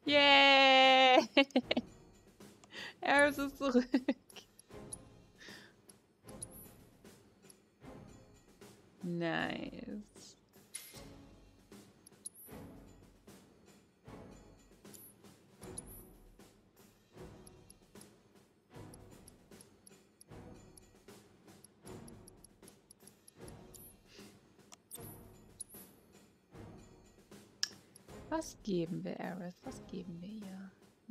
Yay! Eris ist zurück. Nice. Was geben wir Eris? Was geben wir ihr?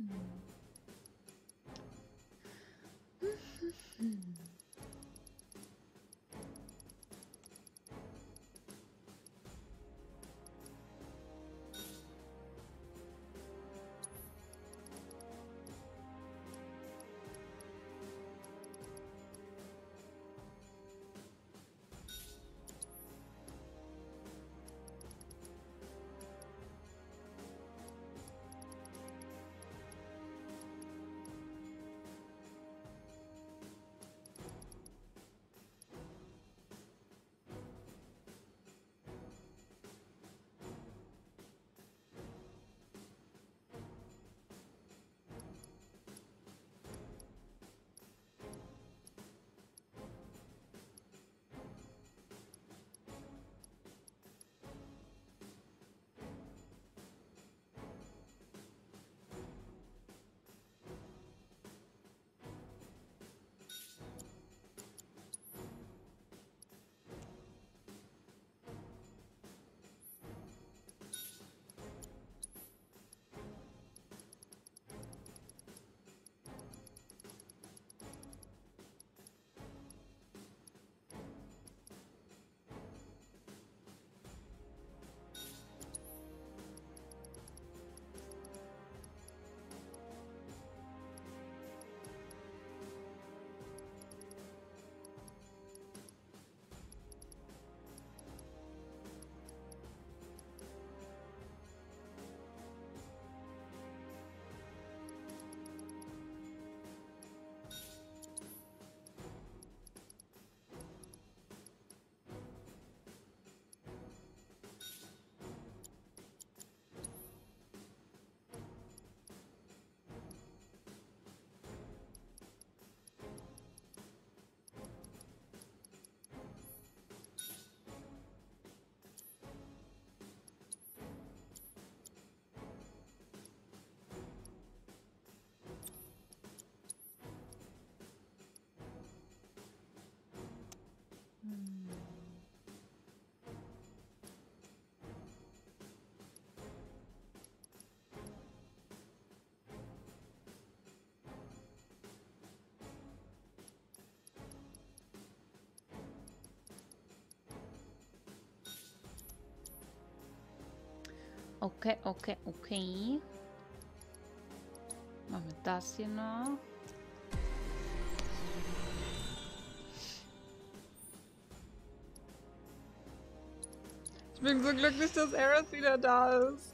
Okay, okay, okay. Machen wir das hier noch. Ich bin so glücklich, dass Eris wieder da ist.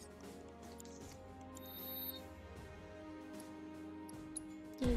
Yay.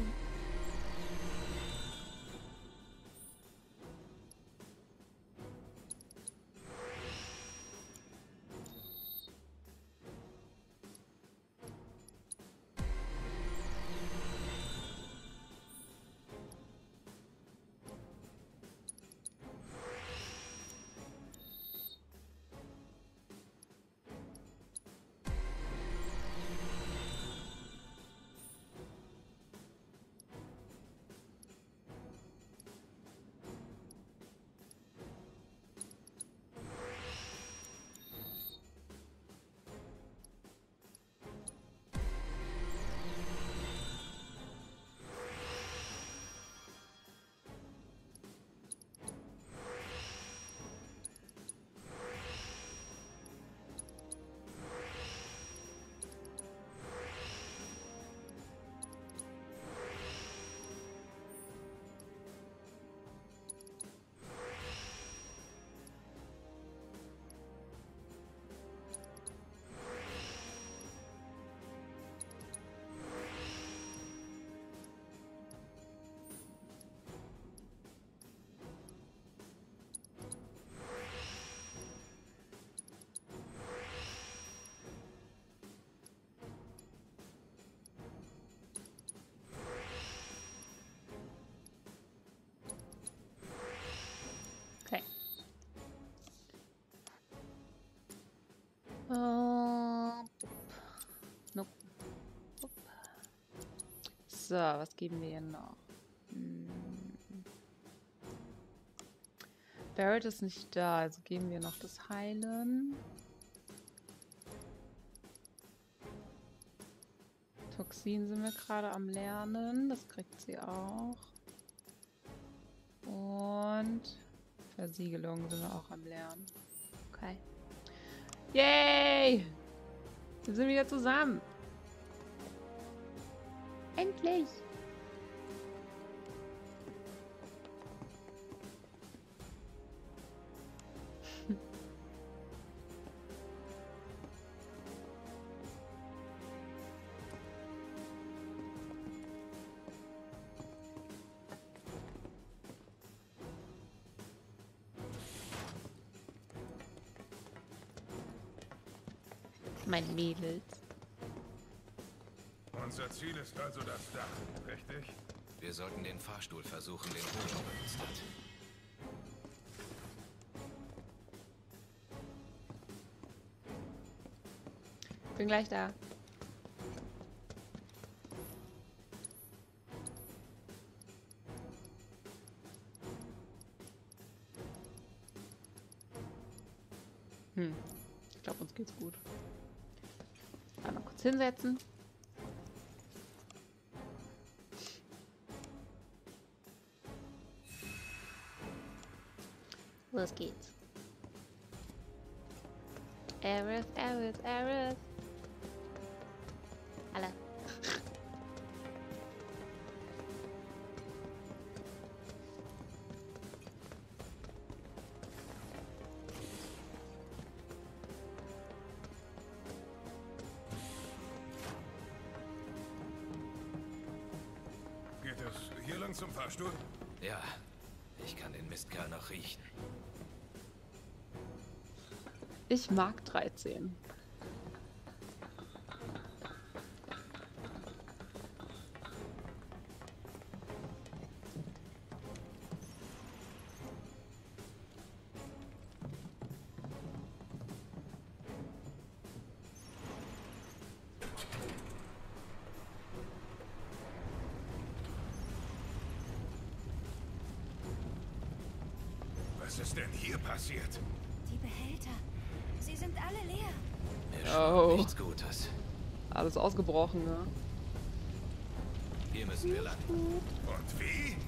So, was geben wir hier noch? Barrett ist nicht da, also geben wir noch das Heilen. Toxin sind wir gerade am Lernen, das kriegt sie auch. Und Versiegelung sind wir auch am Lernen. Okay. Yay! Wir sind wieder zusammen. Endlich! Mein Mädels. Unser Ziel ist also das Dach, richtig? Wir sollten den Fahrstuhl versuchen, den Bruno benutzt hat. Bin gleich da. Ich glaube, uns geht's gut. Einmal kurz hinsetzen. Los geht's. Aerith, Aerith, Aerith. Alle. Geht es hier lang zum Fahrstuhl? Ja, ich kann den Mistkerl noch riechen. Ich mag 13. Was ist denn hier passiert? Die Behälter. Sie sind alle leer. Mir schwant Oh. nichts Gutes. Alles ausgebrochen, ne? Hier müssen wir landen. Und wie?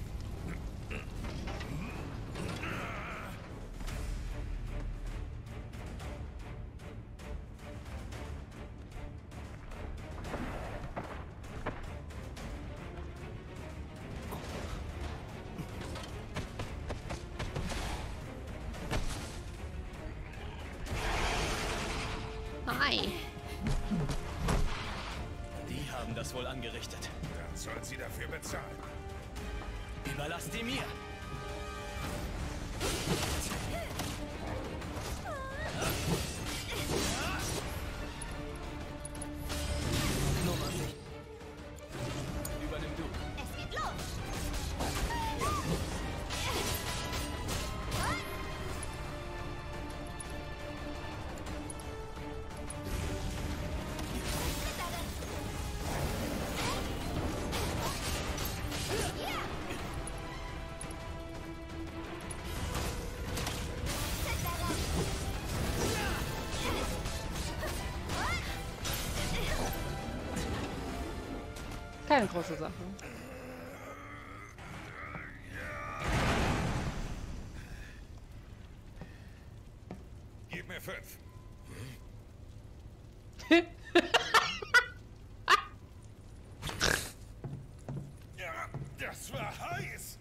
Hi. Die haben das wohl angerichtet. Dann sollen sie dafür bezahlen. Überlasst die mir. Nummer nicht. Übernimm du. Es geht los. Keine große Sache. Gib mir 5. Ja, das war heiß.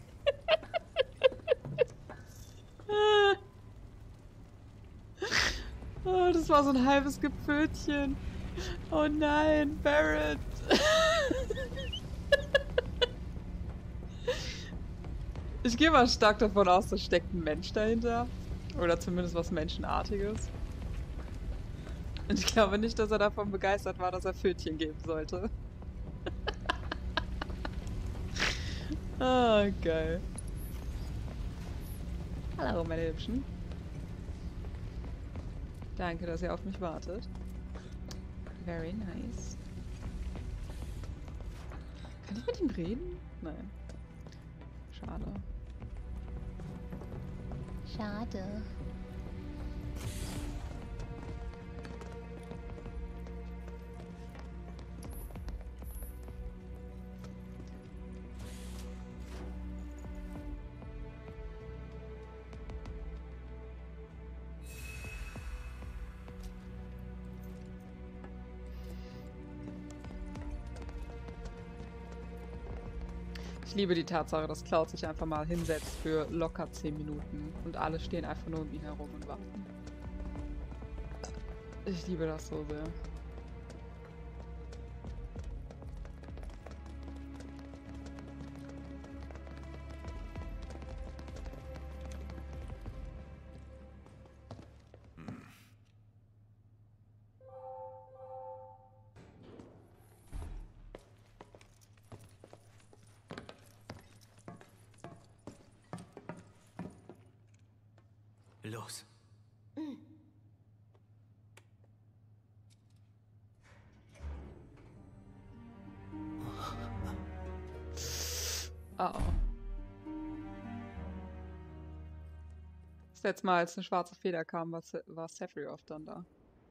Oh, das war so ein halbes Gepfötchen. Oh nein, Barrett. Ich gehe mal stark davon aus, da steckt ein Mensch dahinter. Oder zumindest was Menschenartiges. Und ich glaube nicht, dass er davon begeistert war, dass er Pfötchen geben sollte. Ah, geil. Hallo, meine Hübschen. Danke, dass ihr auf mich wartet. Very nice. Kann ich mit ihm reden? Nein. Schade. Schade. Ich liebe die Tatsache, dass Cloud sich einfach mal hinsetzt für locker 10 Minuten und alle stehen einfach nur um ihn herum und warten. Ich liebe das so sehr. Los. Oh. Das letzte Mal, als eine schwarze Feder kam, war Sephiroth dann da.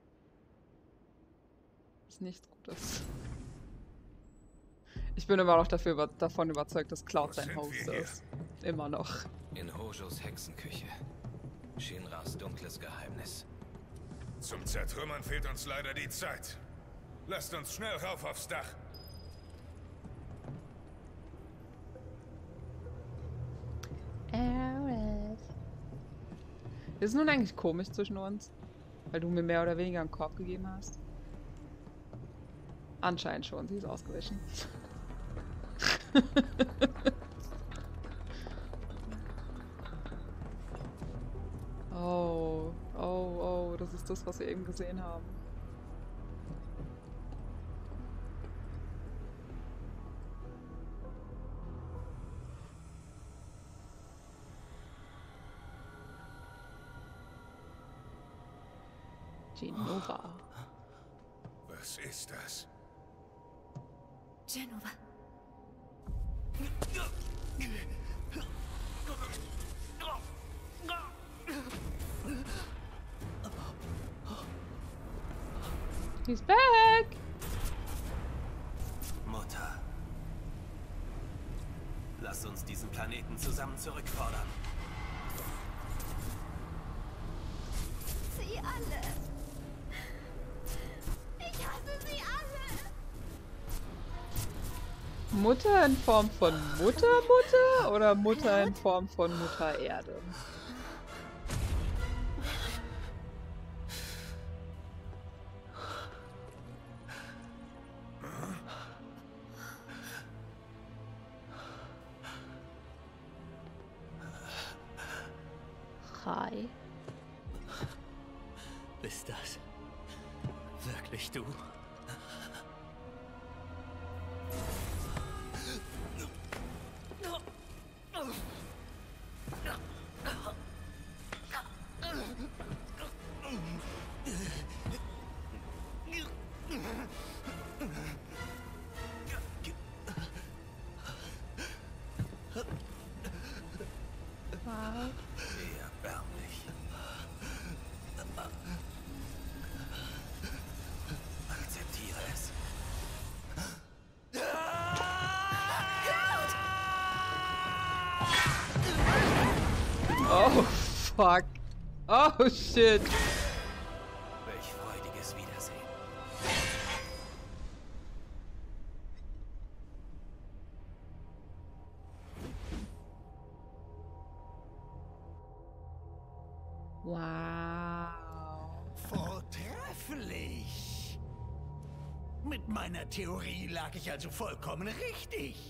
Ist nichts Gutes. Ich bin immer noch davon überzeugt, dass Cloud sein Host ist. Immer noch. In Hojos Hexenküche. Shinras dunkles Geheimnis. Zum Zertrümmern fehlt uns leider die Zeit. Lasst uns schnell rauf aufs Dach. Ist es nun eigentlich komisch zwischen uns? Weil du mir mehr oder weniger einen Korb gegeben hast? Anscheinend schon, sie ist ausgewichen. Oh, oh, oh, das ist das, was wir eben gesehen haben. Jenova. Was ist das? Jenova. He's back! Mutter. Lass uns diesen Planeten zusammen zurückfordern. Sie alle. Ich hasse sie alle. Mutter in Form von Mutter oder Mutter in Form von Mutter Erde? Hi. Bist das wirklich du? Wow. Wie erbärmlich. Akzeptiere es. Oh, fuck. Oh, shit. Welch freudiges Wiedersehen. Wow. Vortrefflich! Mit meiner Theorie lag ich also vollkommen richtig.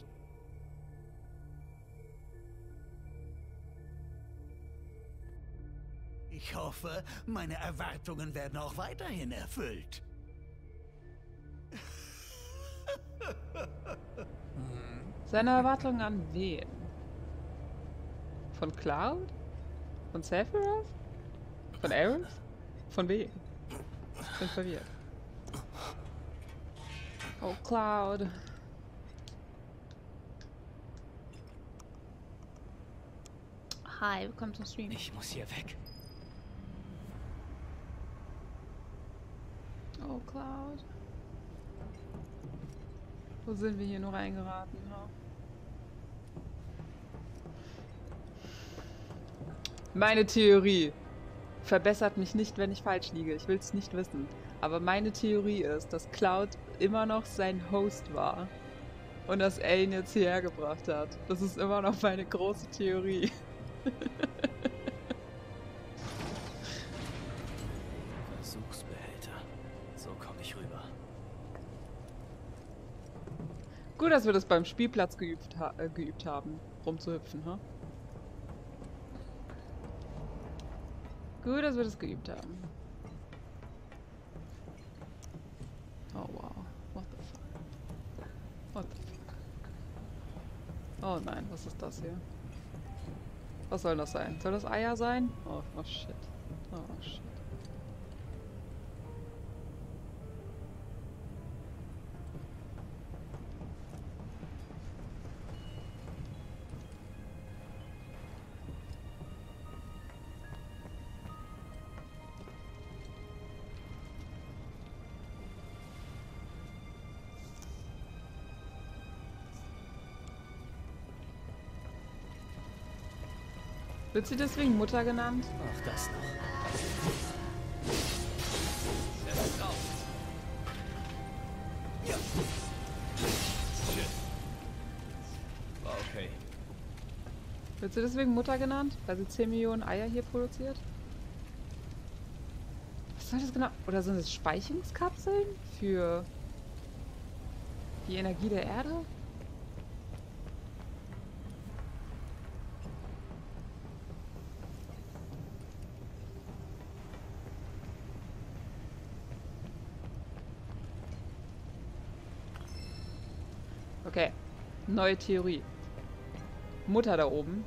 Ich hoffe, meine Erwartungen werden auch weiterhin erfüllt. Seine Erwartungen an wen? Von Cloud? Von Sephiroth? Von Aerith? Von wem? Ich bin verwirrt. Oh, Cloud. Hi, willkommen zum Stream. Ich muss hier weg. Oh, Cloud. Wo sind wir hier nur reingeraten? Ja. Meine Theorie verbessert mich nicht, wenn ich falsch liege. Ich will es nicht wissen. Aber meine Theorie ist, dass Cloud immer noch sein Host war. Und dass er ihn jetzt hierher gebracht hat. Das ist immer noch meine große Theorie. Versuchsbehälter. So komme ich rüber. Gut, dass wir das beim Spielplatz geübt haben, rumzuhüpfen, ha? Gut, dass wir das geübt haben. Oh wow. What the fuck? What the fuck? Oh nein, was ist das hier? Was soll das sein? Soll das Eier sein? Oh, oh shit. Oh shit. Wird sie deswegen Mutter genannt? Ach, das noch. War okay. Wird sie deswegen Mutter genannt? Weil sie 10 Millionen Eier hier produziert? Was soll das genau? Oder sind es Speicherungskapseln für die Energie der Erde? Okay, neue Theorie. Mutter da oben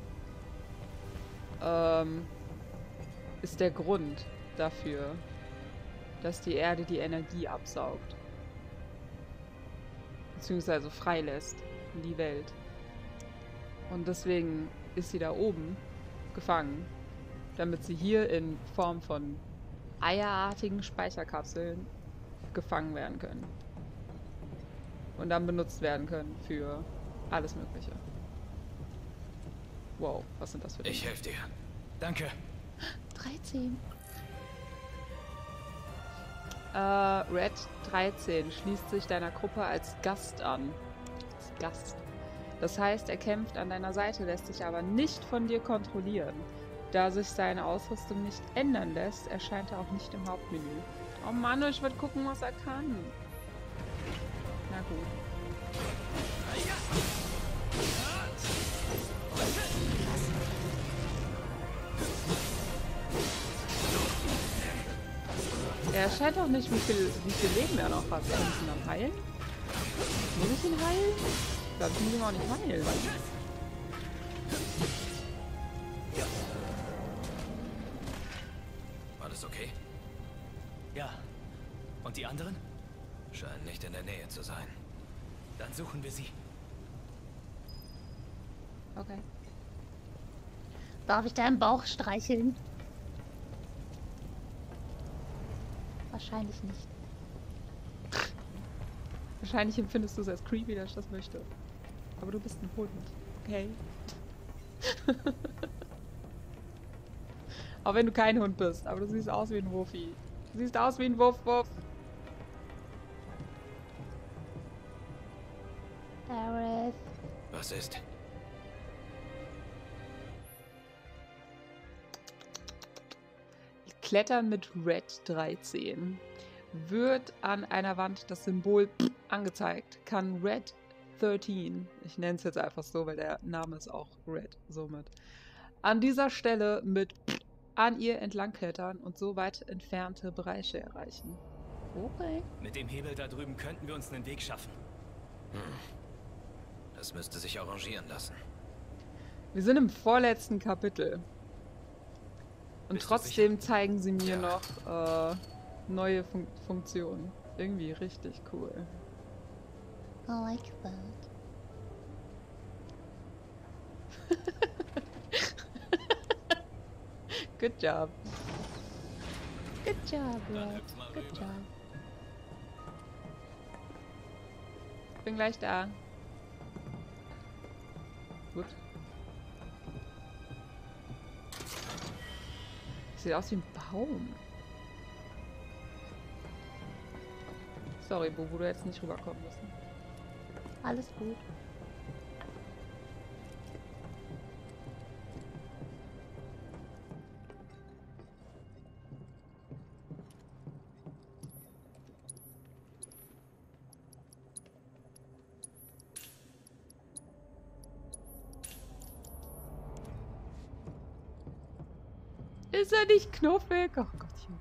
ist der Grund dafür, dass die Erde die Energie absaugt. Beziehungsweise freilässt in die Welt. Und deswegen ist sie da oben gefangen, damit sie hier in Form von eierartigen Speicherkapseln gefangen werden können. Und dann benutzt werden können für alles Mögliche. Wow, was sind das für Dinge? Ich helfe dir. Danke. 13. Red 13 schließt sich deiner Gruppe als Gast an. Als Gast. Das heißt, er kämpft an deiner Seite, lässt sich aber nicht von dir kontrollieren. Da sich seine Ausrüstung nicht ändern lässt, erscheint er auch nicht im Hauptmenü. Oh Mann, ich will gucken, was er kann. Na gut. Er erscheint auch nicht, wie viel Leben er noch hat. Kann ich ihn dann heilen? Muss ich ihn heilen? Ich glaube, ich muss ihn auch nicht heilen. Alles okay? Ja. Und die anderen? Scheinen nicht in der Nähe zu sein. Dann suchen wir sie. Okay. Darf ich deinen Bauch streicheln? Wahrscheinlich nicht. Wahrscheinlich empfindest du es als creepy, dass ich das möchte. Aber du bist ein Hund, okay? Auch wenn du kein Hund bist, aber du siehst aus wie ein Wuffi. Du siehst aus wie ein Wuff-Wuff. Aerith. Was ist? Klettern mit Red 13. Wird an einer Wand das Symbol angezeigt, kann Red 13, ich nenne es jetzt einfach so, weil der Name ist auch Red, somit, an dieser Stelle mit an ihr entlang klettern und so weit entfernte Bereiche erreichen. Okay. Mit dem Hebel da drüben könnten wir uns einen Weg schaffen. Das müsste sich arrangieren lassen. Wir sind im vorletzten Kapitel. Und Bist du trotzdem sicher? zeigen sie mir Ja. noch neue Funktionen. Irgendwie richtig cool. I like that. Good job. Good job, Red. Good job. Bin gleich da. Gut. Sieht aus wie ein Baum. Sorry, Bubu, du hättest nicht rüberkommen müssen. Alles gut. Ist er nicht knuffig? Oh Gottchen.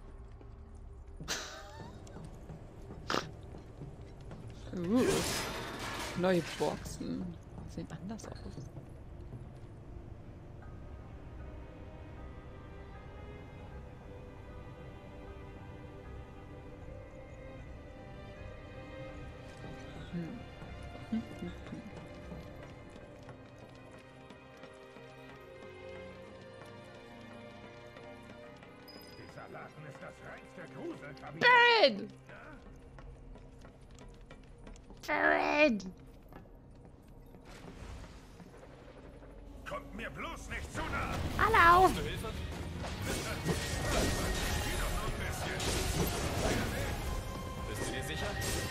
Neue Boxen. Sehen anders aus. Dieser Laden ist das reinste Gruselkabinett. Barret! Barret! Kommt mir bloß nicht zu nah. Hallo! Brauchst du Hilfe? Geh doch nur ein bisschen. Bist du dir sicher?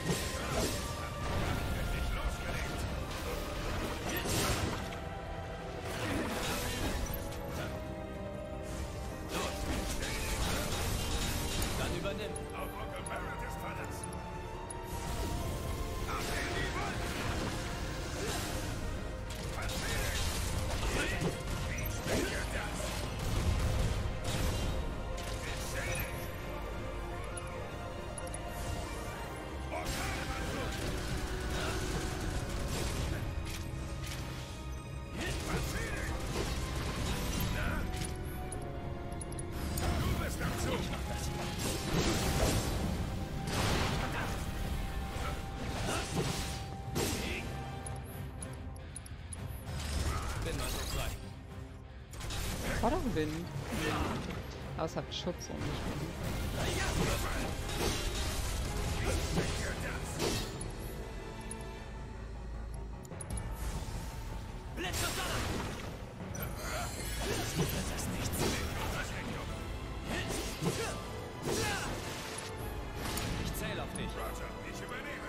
Nicht losgelegt. Dann übernimm. Auch Onkel Barrett ist verletzt. Du bist am Zug. Bin mal so frei. War doch Wind. Aber es hat Schutz und nicht Blitz und Donner! Das ist nichts. Ich zähle auf dich. Roger, ich übernehme.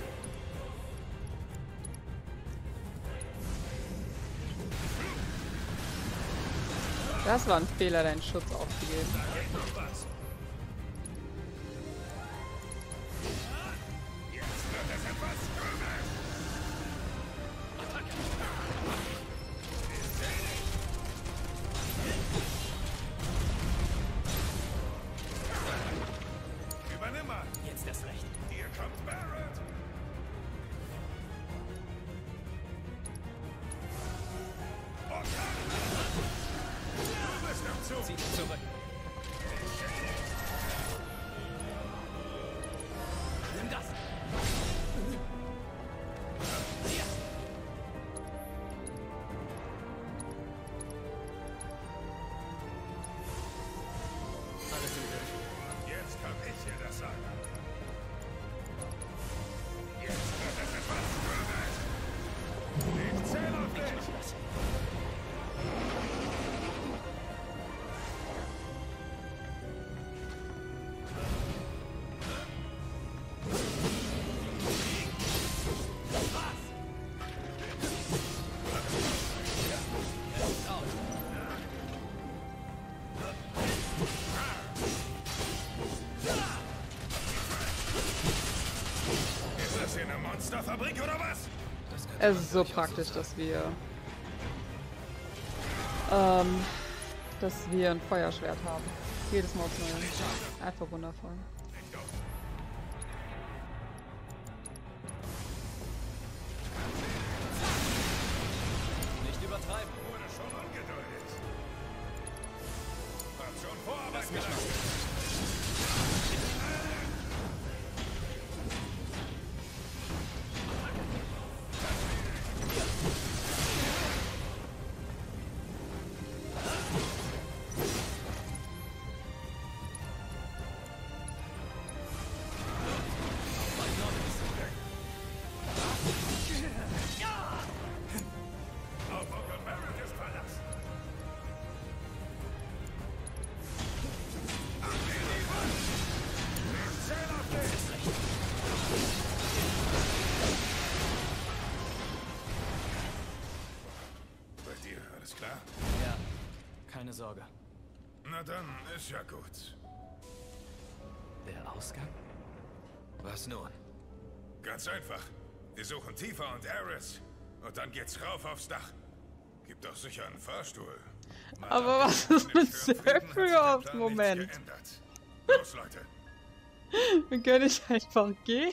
Das war ein Fehler, deinen Schutz aufzugeben. Geht noch was. Jetzt wird es etwas komisch. Übernimm mal. Jetzt erst recht. Hier kommt Barrett. Du bist am Zug. Zieh dich zurück. Nimm das. Alles im Griff. Jetzt kann ich dir das sagen. Jetzt wird es etwas komisch. Ich zähle auf dich. Ich mach das. Ist das hier eine Monsterfabrik oder was? Es ist so praktisch, dass wir ein Feuerschwert haben. Jedes Mal aufs Neue. Einfach wundervoll. Nicht übertreiben. Wurde schon angedeutet. Hab schon Vorarbeit Lass mich geleistet. Sorge. Na dann, ist ja gut. Der Ausgang? Was nun? Ganz einfach. Wir suchen Tifa und Ares. Und dann geht's rauf aufs Dach. Gibt doch sicher einen Fahrstuhl. Mal Aber was ist mit Sephiroth? Moment. Los, Leute. Wir können nicht einfach gehen.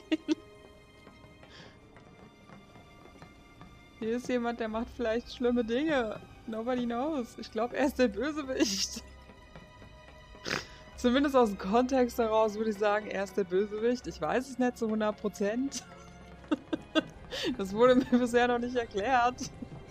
Hier ist jemand, der macht vielleicht schlimme Dinge. Nobody knows. Ich glaube, er ist der Bösewicht. Zumindest aus dem Kontext heraus würde ich sagen, er ist der Bösewicht. Ich weiß es nicht zu 100%. Das wurde mir bisher noch nicht erklärt.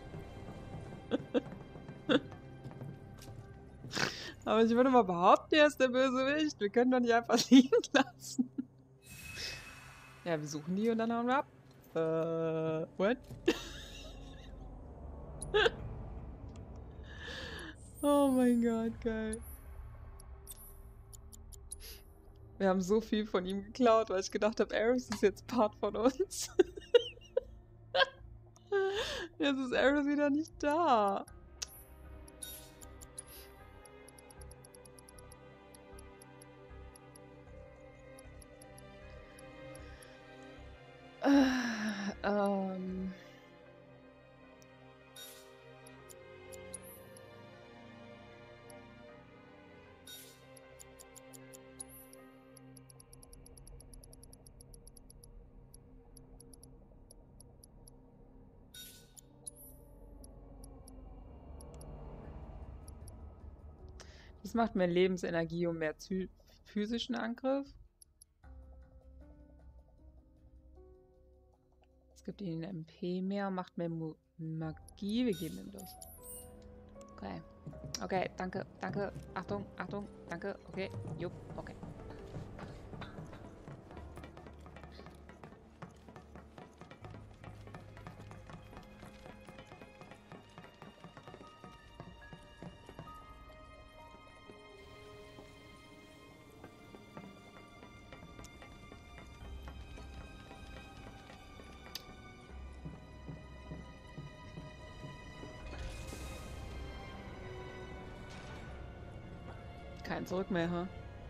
Aber ich würde mal behaupten, er ist der Bösewicht. Wir können doch nicht einfach liegen lassen. Ja, wir suchen die und dann hauen wir ab. What? Oh mein Gott, geil. Wir haben so viel von ihm geklaut, weil ich gedacht habe, Ares ist jetzt Part von uns. Jetzt ist Ares wieder nicht da. Ähm... Das macht mehr Lebensenergie und mehr physischen Angriff. Es gibt ihnen MP mehr, macht mehr Magie. Wir geben ihm das. Okay. Okay, danke, danke. Achtung, Achtung, danke. Okay, jupp, okay. Kein Zurück mehr, ha?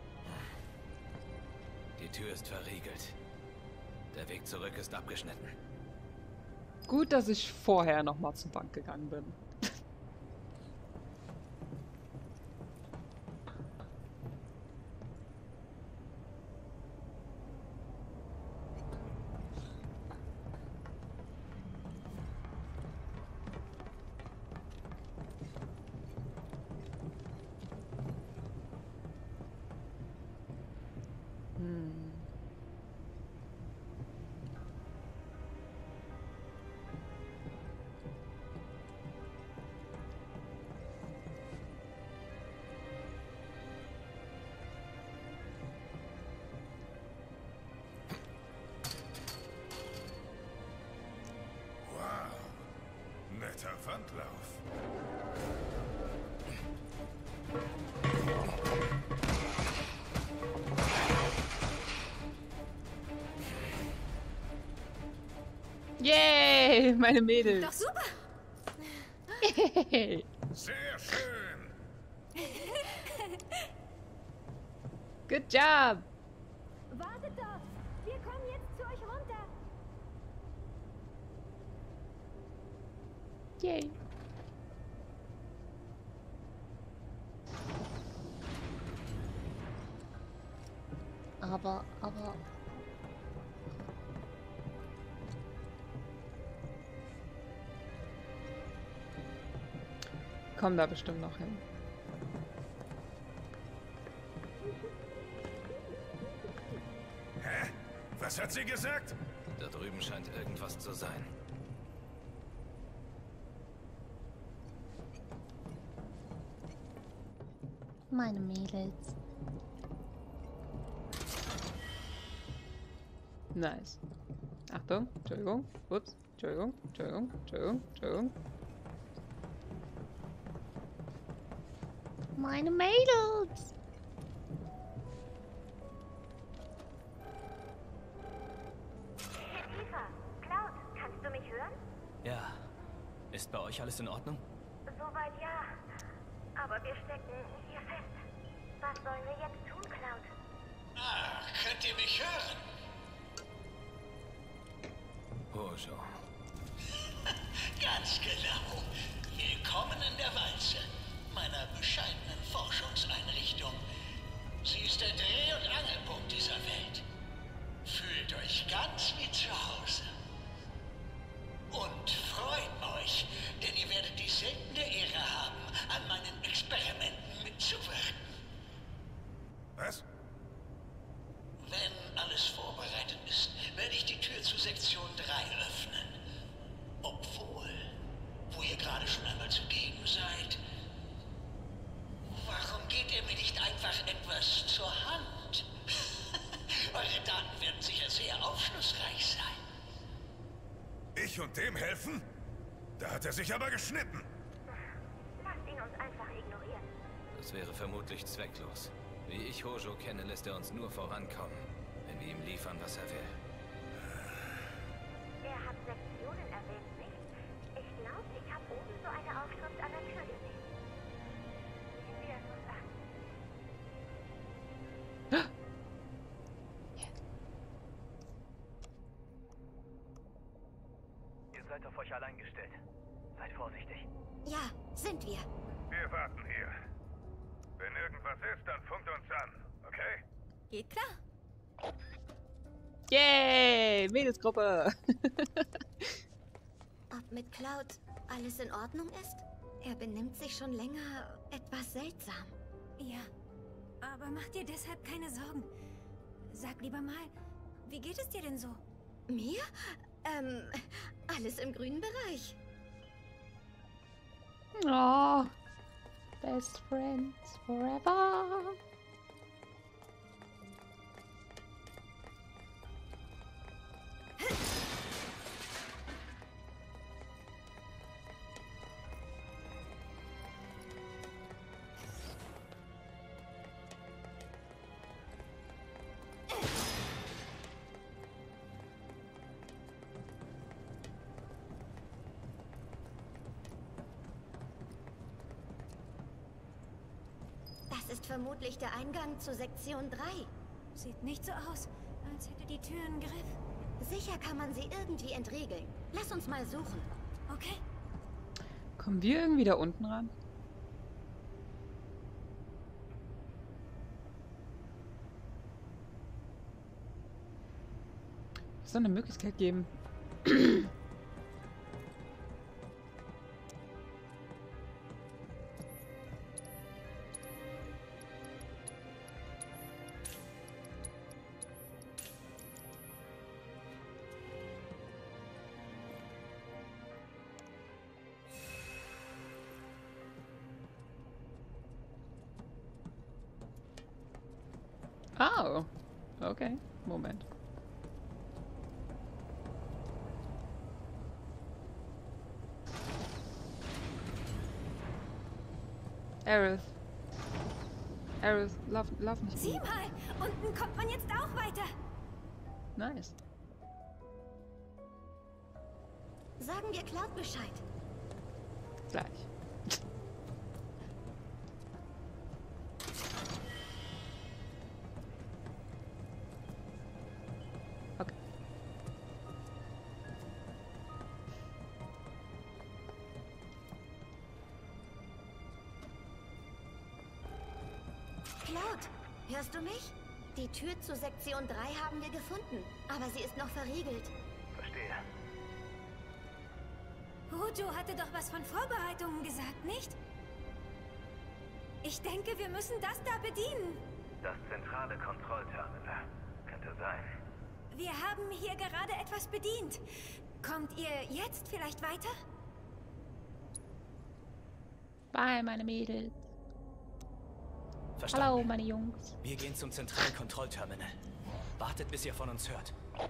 Die Tür ist verriegelt. Der Weg zurück ist abgeschnitten. Gut, dass ich vorher nochmal zur Bank gegangen bin. Netter Wandlauf. Yay, meine Mädels. Doch super. Yay. Sehr schön. Good job. Wartet doch. Wir kommen jetzt zu euch runter. Yay. Aber. Kommen da bestimmt noch hin. Hä? Was hat sie gesagt? Da drüben scheint irgendwas zu sein. Meine Mädels. Nice. Achtung, Entschuldigung. Ups, Entschuldigung, Entschuldigung, Entschuldigung, Entschuldigung. Meine Mädels. Eva, Cloud, kannst du mich hören? Ja. Ist bei euch alles in Ordnung? Soweit ja. Aber wir stecken hier fest. Was sollen wir jetzt tun, Cloud? Ah, könnt ihr mich hören? Hojo. Ganz genau. Willkommen in der Walze, meiner bescheidenen Forschungseinrichtung. Sie ist der Dreh- und Angelpunkt dieser Welt. Fühlt euch ganz wie zu Hause. Und freut euch, denn ihr werdet die seltene Ehre haben, an meinen Experimenten mitzuwirken. Was? Wenn alles vorbereitet ist, werde ich die Tür zu Sektion 3 öffnen. Obwohl, wo ihr gerade schon einmal zugegen seid, warum geht ihr mir nicht einfach etwas zur Hand? Eure Daten werden sicher sehr aufschlussreich sein. Ich und dem helfen? Da hat er sich aber geschnitten. Lasst ihn uns einfach ignorieren. Das wäre vermutlich zwecklos. Wie ich Hojo kenne, lässt er uns nur vorankommen, wenn wir ihm liefern, was er will. Er hat Sektionen erwähnt, nicht? Ich glaube, ich habe oben so eine Aufschrift an der Tür gesehen. Sehen wir es uns an. Ihr seid auf euch allein gestellt. Seid vorsichtig. Ja, sind wir. Wir warten hier. Wenn irgendwas ist, dann funkt uns an, okay? Geht klar. Yay! Mädelsgruppe! Ob mit Cloud alles in Ordnung ist? Er benimmt sich schon länger etwas seltsam. Ja, aber mach dir deshalb keine Sorgen. Sag lieber mal, wie geht es dir denn so? Mir? Alles im grünen Bereich. Oh, best friends forever. Das ist vermutlich der Eingang zu Sektion 3. Sieht nicht so aus, als hätte die Tür einen Griff. Sicher kann man sie irgendwie entriegeln. Lass uns mal suchen. Okay. Kommen wir irgendwie da unten ran? Es soll eine Möglichkeit geben. Oh, okay. Moment. Aerith. Aerith, lauf nicht. Sieh mal, unten kommt man jetzt auch weiter. Nice. Sagen wir Cloud Bescheid. Gleich. Okay. Cloud, hörst du mich? Die Tür zu Sektion 3 haben wir gefunden, aber sie ist noch verriegelt. Verstehe. Hojo hatte doch was von Vorbereitungen gesagt, nicht? Ich denke, wir müssen das da bedienen. Das zentrale Kontrollterminal. Könnte sein. Wir haben hier gerade etwas bedient. Kommt ihr jetzt vielleicht weiter? Bye, meine Mädels. Verstanden. Hallo, meine Jungs. Wir gehen zum zentralen Kontrollterminal. Wartet, bis ihr von uns hört.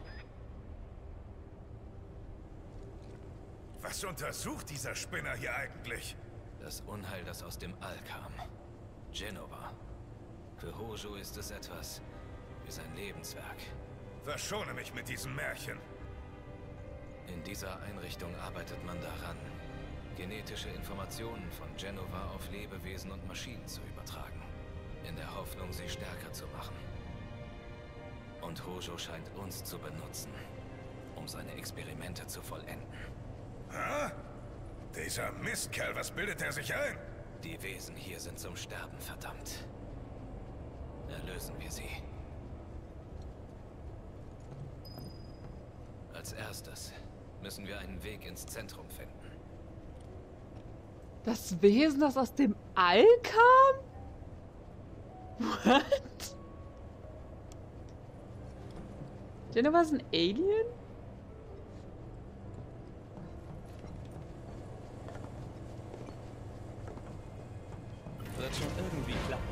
Was untersucht dieser Spinner hier eigentlich? Das Unheil, das aus dem All kam. Jenova. Für Hojo ist es etwas wie sein Lebenswerk. Verschone mich mit diesem Märchen. In dieser Einrichtung arbeitet man daran, genetische Informationen von Jenova auf Lebewesen und Maschinen zu übertragen, in der Hoffnung, sie stärker zu machen. Und Hojo scheint uns zu benutzen, um seine Experimente zu vollenden. Ha? Dieser Mistkerl, was bildet er sich ein? Die Wesen hier sind zum Sterben verdammt. Erlösen wir sie. Als erstes müssen wir einen Weg ins Zentrum finden. Das Wesen, das aus dem All kam? What? Jenova ist ein Alien? Wird schon irgendwie klappen.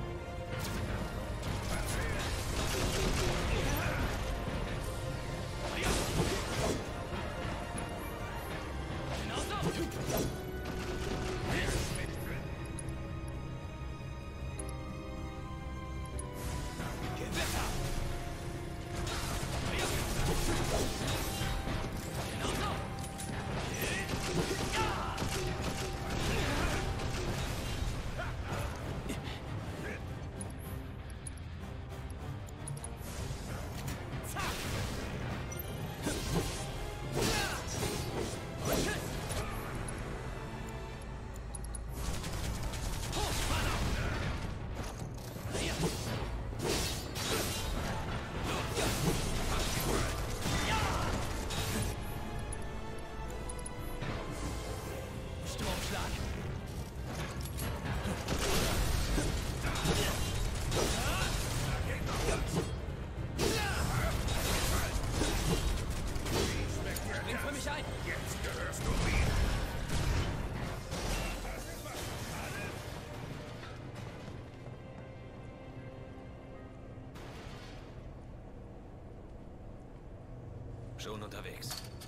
Schon unterwegs.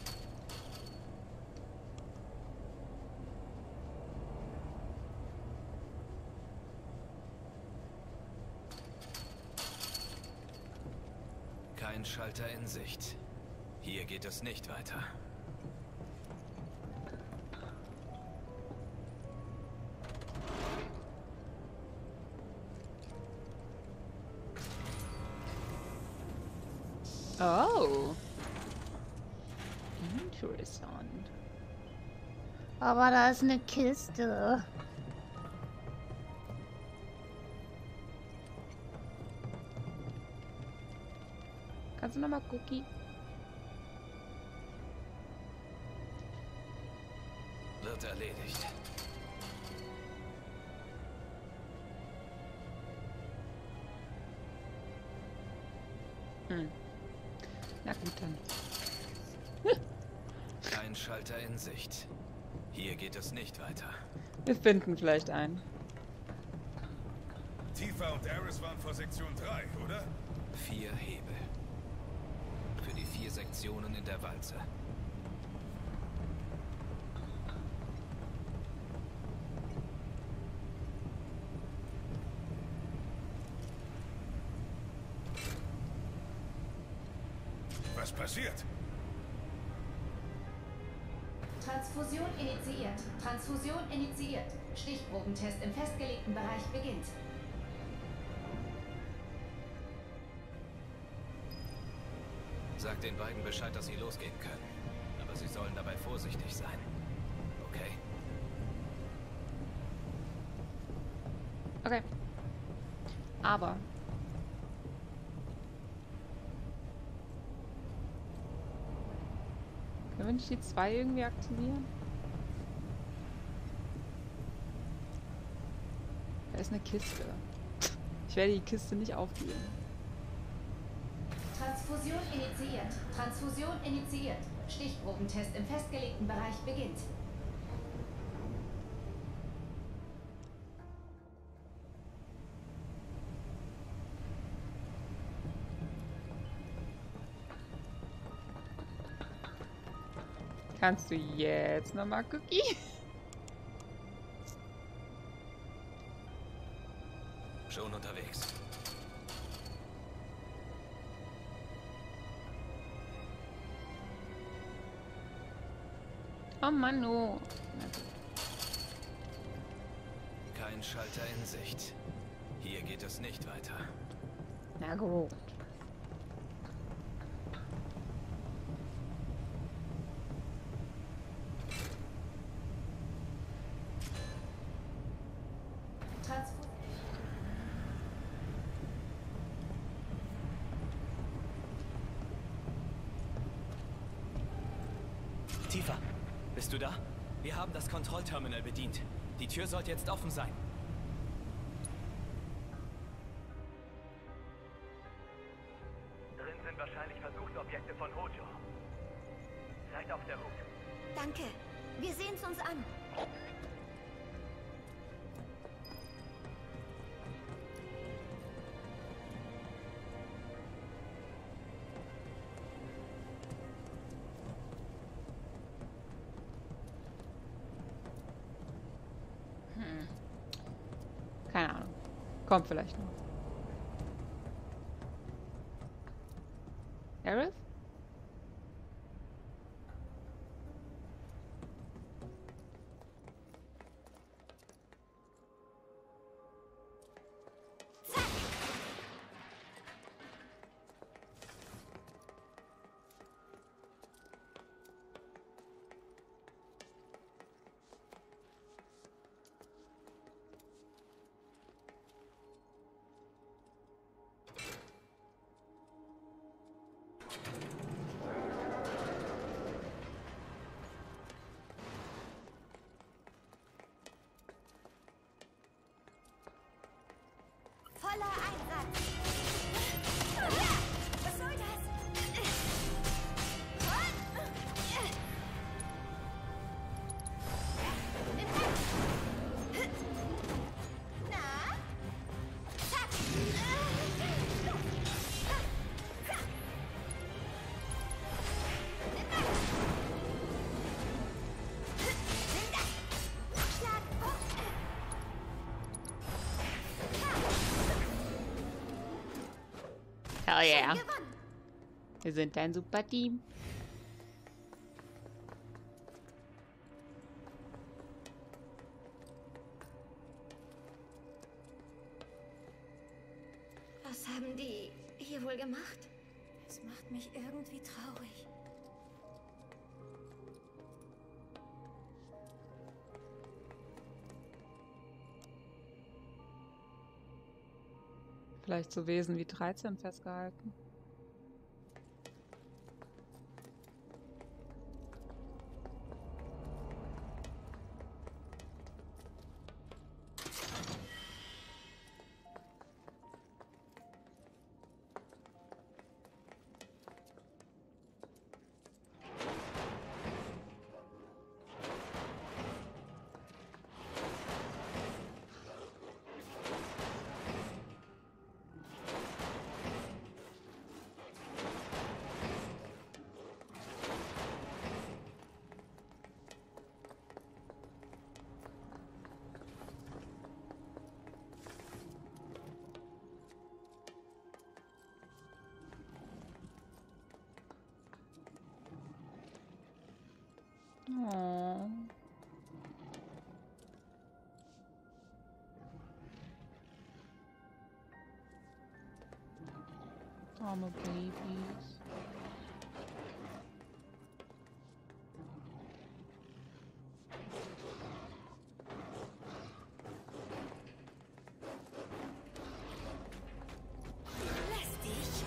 Kein Schalter in Sicht. Hier geht es nicht weiter. Oh. Interessant. Aber da ist eine Kiste. Kannst du nochmal Cookie? Wird erledigt. Na gut, dann. Kein Schalter in Sicht. Hier geht es nicht weiter. Wir finden vielleicht einen. Tifa und Ares waren vor Sektion 3, oder? 4 Hebel. Für die 4 Sektionen in der Walze. Was passiert? Transfusion initiiert. Transfusion initiiert. Stichprobentest im festgelegten Bereich beginnt. Sag den beiden Bescheid, dass sie losgehen können. Aber sie sollen dabei vorsichtig sein. Okay? Okay. Aber. Können wir nicht die 2 irgendwie aktivieren? Da ist eine Kiste. Ich werde die Kiste nicht aufgeben. Transfusion initiiert. Transfusion initiiert. Stichprobentest im festgelegten Bereich beginnt. Kannst du jetzt nochmal Cookie? Schon unterwegs. Oh Mann, oh. Na gut. Ein Schalter in Sicht. Hier geht es nicht weiter. Na gut. Tifa, bist du da? Wir haben das Kontrollterminal bedient. Die Tür sollte jetzt offen sein. Drin sind wahrscheinlich Versuchsobjekte von Hojo. Seid auf der Hut. Danke. Wir sehen's uns an. Keine Ahnung. Kommt vielleicht noch. Aerith? Voller Einsatz. Was soll das? Na? Zack. Schlag. Hell yeah. Gewonnen. Wir sind ein super Team. Was haben die hier wohl gemacht? Es macht mich irgendwie traurig. Vielleicht so Wesen wie 13 festgehalten. Oh. Arme Babys. Lass dich.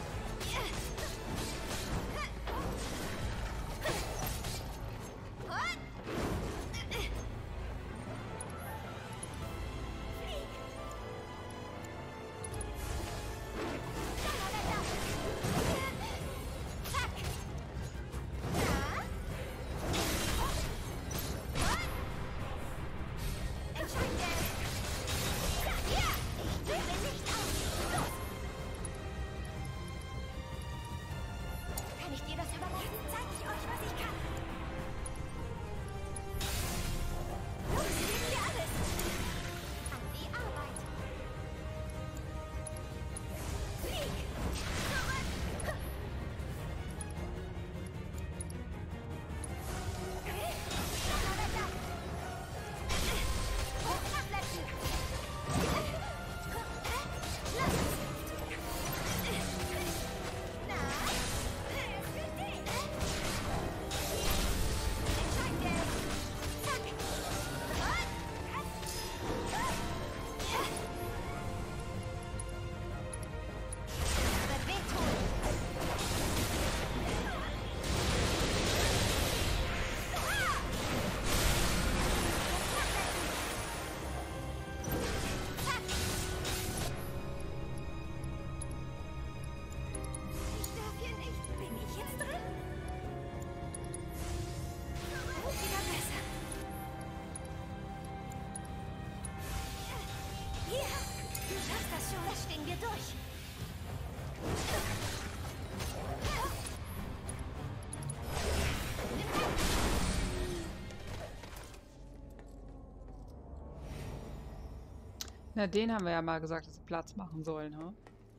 Na, den haben wir ja mal gesagt, dass sie Platz machen sollen, ha?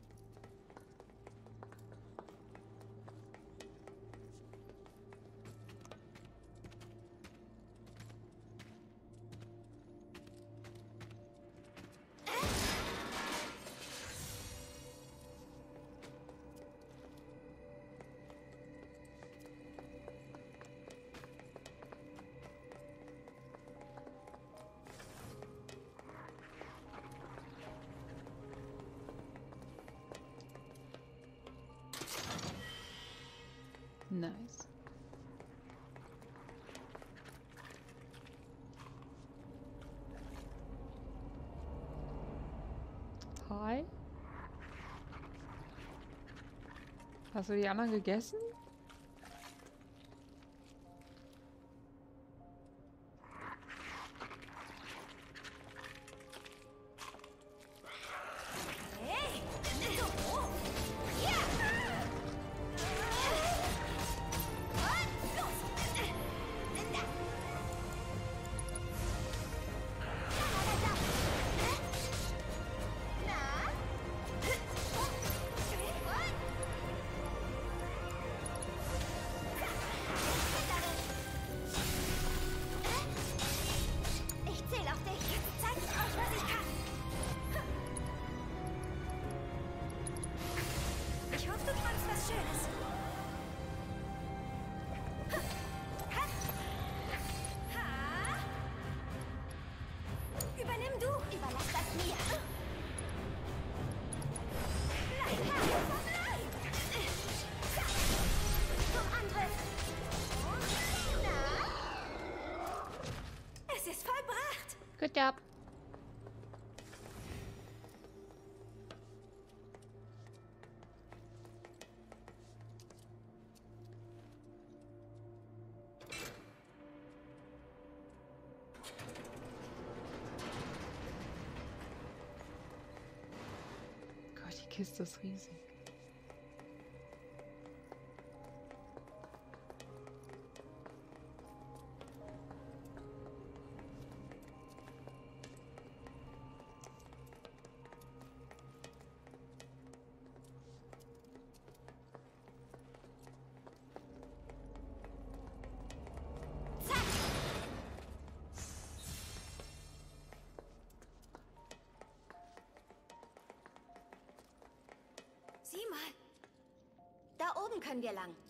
Nice. Hi. Hast du die anderen gegessen? Good job. Gott, die Kiste ist riesig. Sieh mal. Da oben können wir lang.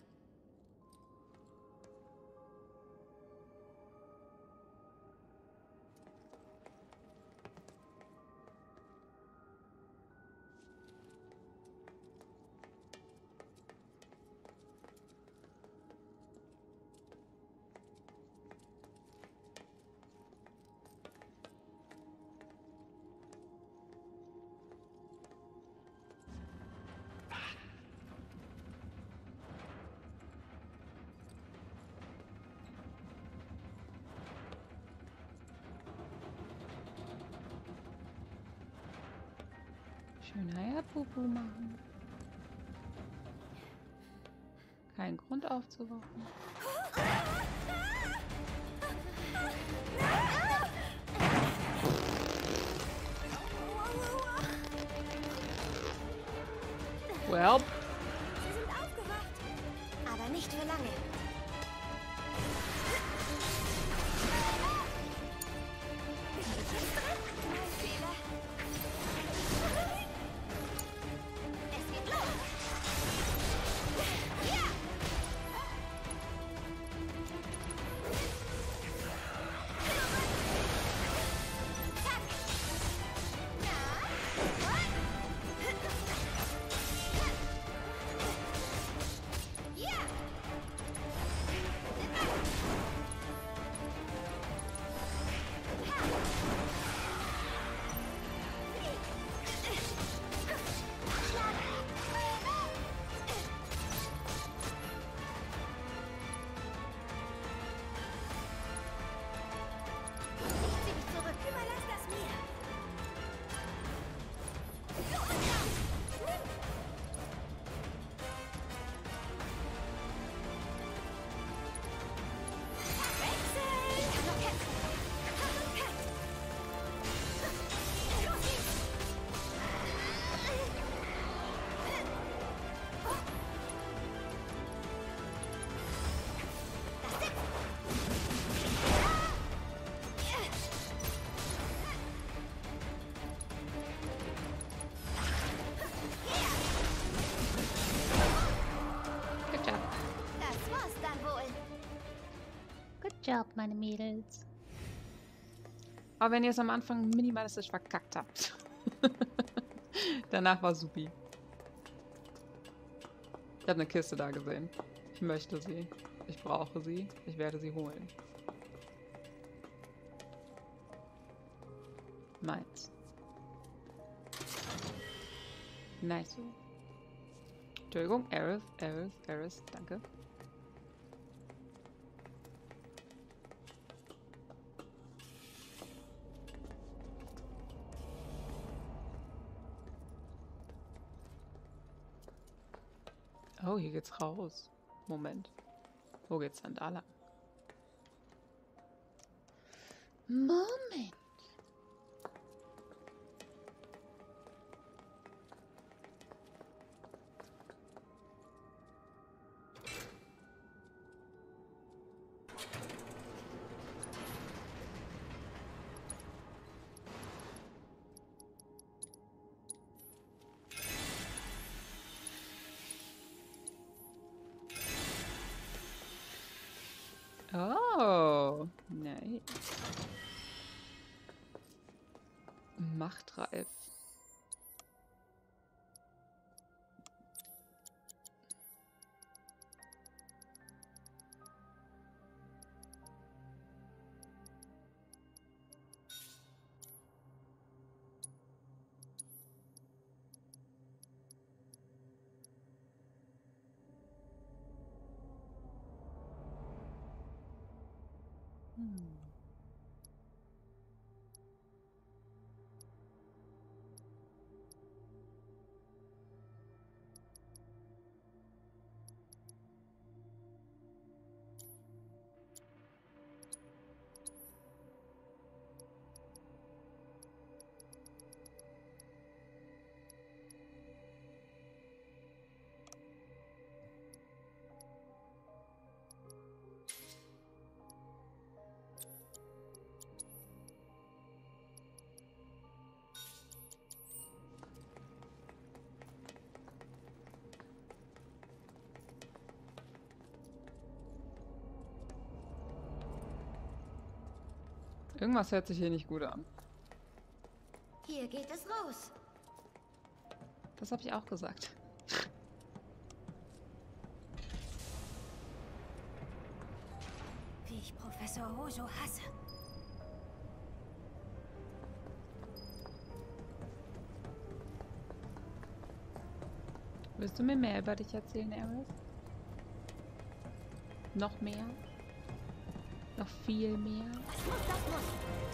Schön Eierpupu machen. Kein Grund aufzuwachen. Well. Sie sind aufgewacht. Aber nicht für lange. Bin ich jetzt drin? Mein Fehler. Es geht los. Ja! Zack! Na? Job, meine Mädels. Aber wenn ihr es am Anfang minimalistisch verkackt habt. Danach war supi. Ich habe eine Kiste da gesehen. Ich möchte sie. Ich brauche sie. Ich werde sie holen. Meins. Nice. Entschuldigung, Aerith, danke. Oh, hier geht's raus. Moment. Wo geht's denn da lang? Moment. Oh, nice. Machtreif. Irgendwas hört sich hier nicht gut an. Hier geht es raus. Das habe ich auch gesagt. Wie ich Professor Hojo hasse. Willst du mir mehr über dich erzählen, Aerith? Noch mehr? Noch viel mehr? Das muss.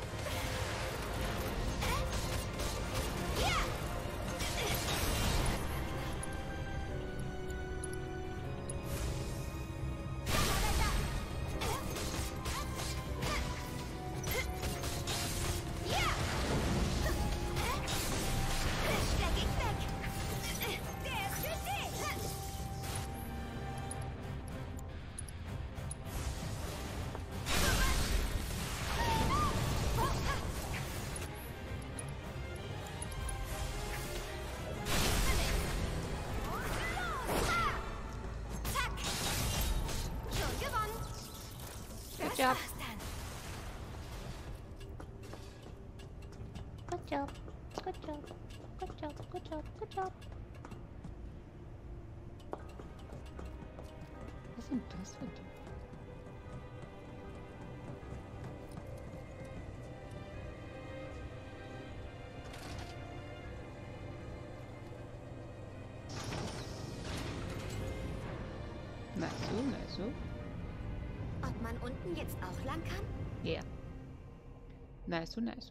Good job. Good job. Good job. Good job. Good job. Good job. Was sind das für Dinge? Na so. Ob man unten jetzt auch lang kann? Ja. Nice.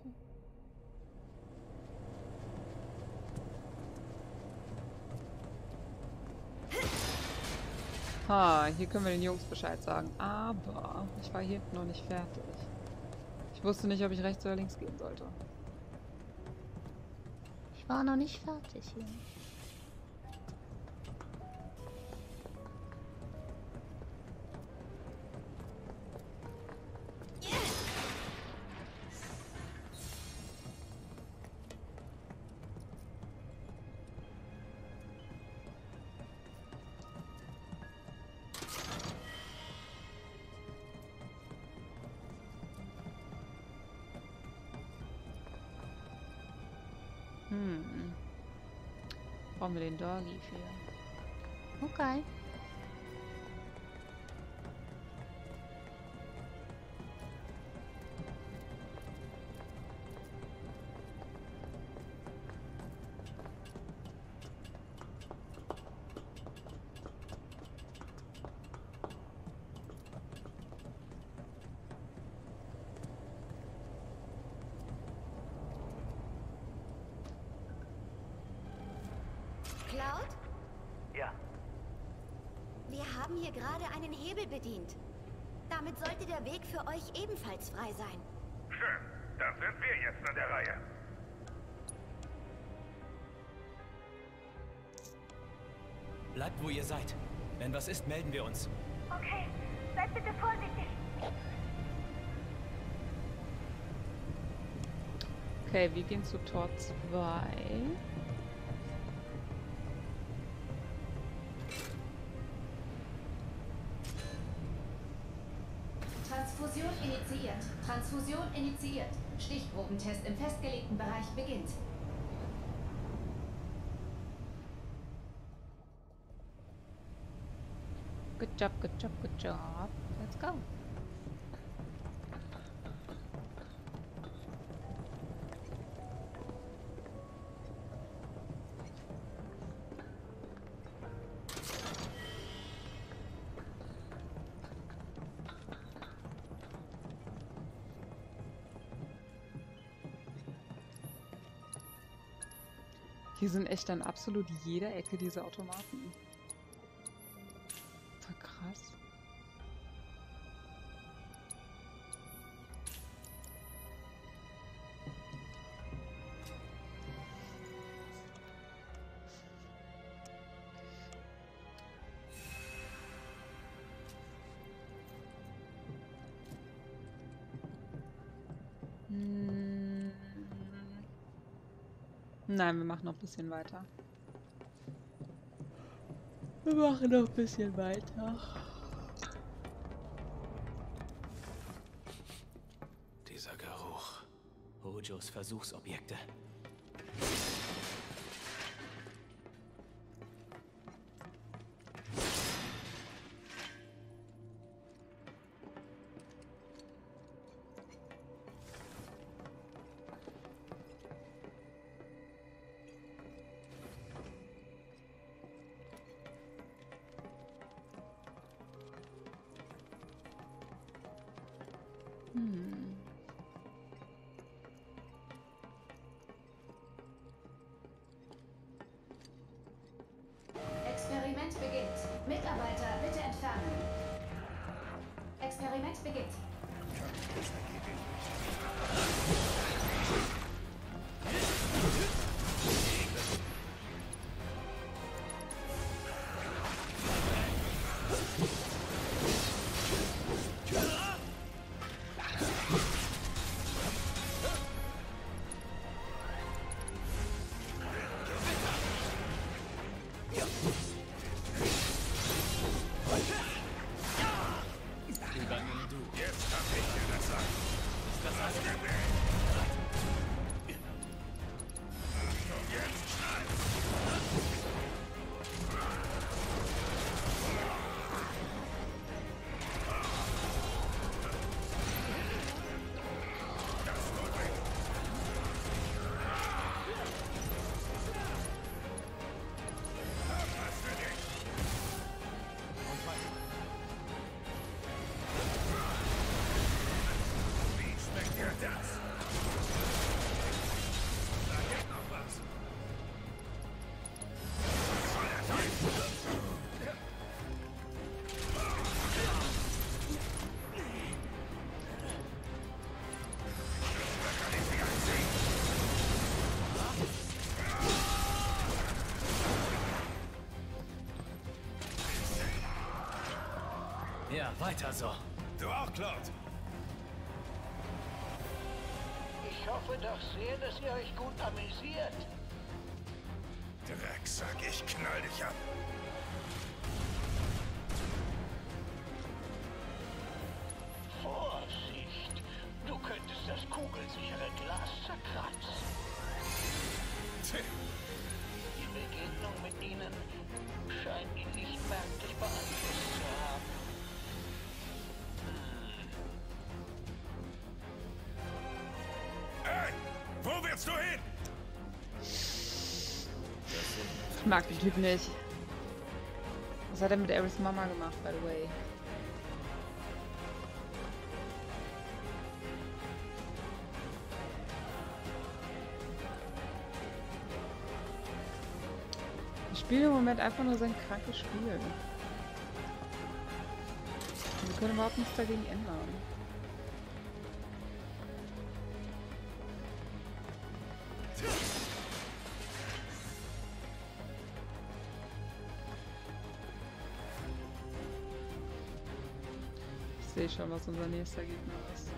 Ha, hier können wir den Jungs Bescheid sagen. Aber ich war hier hinten noch nicht fertig. Ich wusste nicht, ob ich rechts oder links gehen sollte. Ich war noch nicht fertig hier. Brauchen wir den Doggy für. Okay. Cloud? Ja, Wir haben hier gerade einen Hebel bedient. Damit sollte der Weg für euch ebenfalls frei sein. Schön, dann sind wir jetzt an der Reihe. Bleibt, wo ihr seid. Wenn was ist, melden wir uns. Okay, seid bitte vorsichtig. Okay, wir gehen zu Tor 2. Transfusion initiiert. Transfusion initiiert. Stichprobentest im festgelegten Bereich beginnt. Good job, good job, good job. Let's go. Hier sind echt an absolut jeder Ecke diese Automaten. Voll krass. Nein, wir machen noch ein bisschen weiter. Wir machen noch ein bisschen weiter. Dieser Geruch. Hojos Versuchsobjekte. Experiment beginnt. Mitarbeiter, bitte entfernen. Experiment beginnt. Ja, weiter so. Du auch, Cloud. Ich hoffe doch sehr, dass ihr euch gut amüsiert. Drecksack, ich knall dich ab. Vorsicht! Du könntest das kugelsichere Glas zerkratzen. Tch, Die Begegnung bemerkt, dich beeinflusst zu haben. Hey, wo willst du hin? Ich mag den Typ nicht. Was hat er mit Aerys Mama gemacht, by the way? Ich spiele im Moment einfach nur sein krankes Spiel. Wir können überhaupt nichts dagegen ändern. Ich sehe schon, was unser nächster Gegner ist.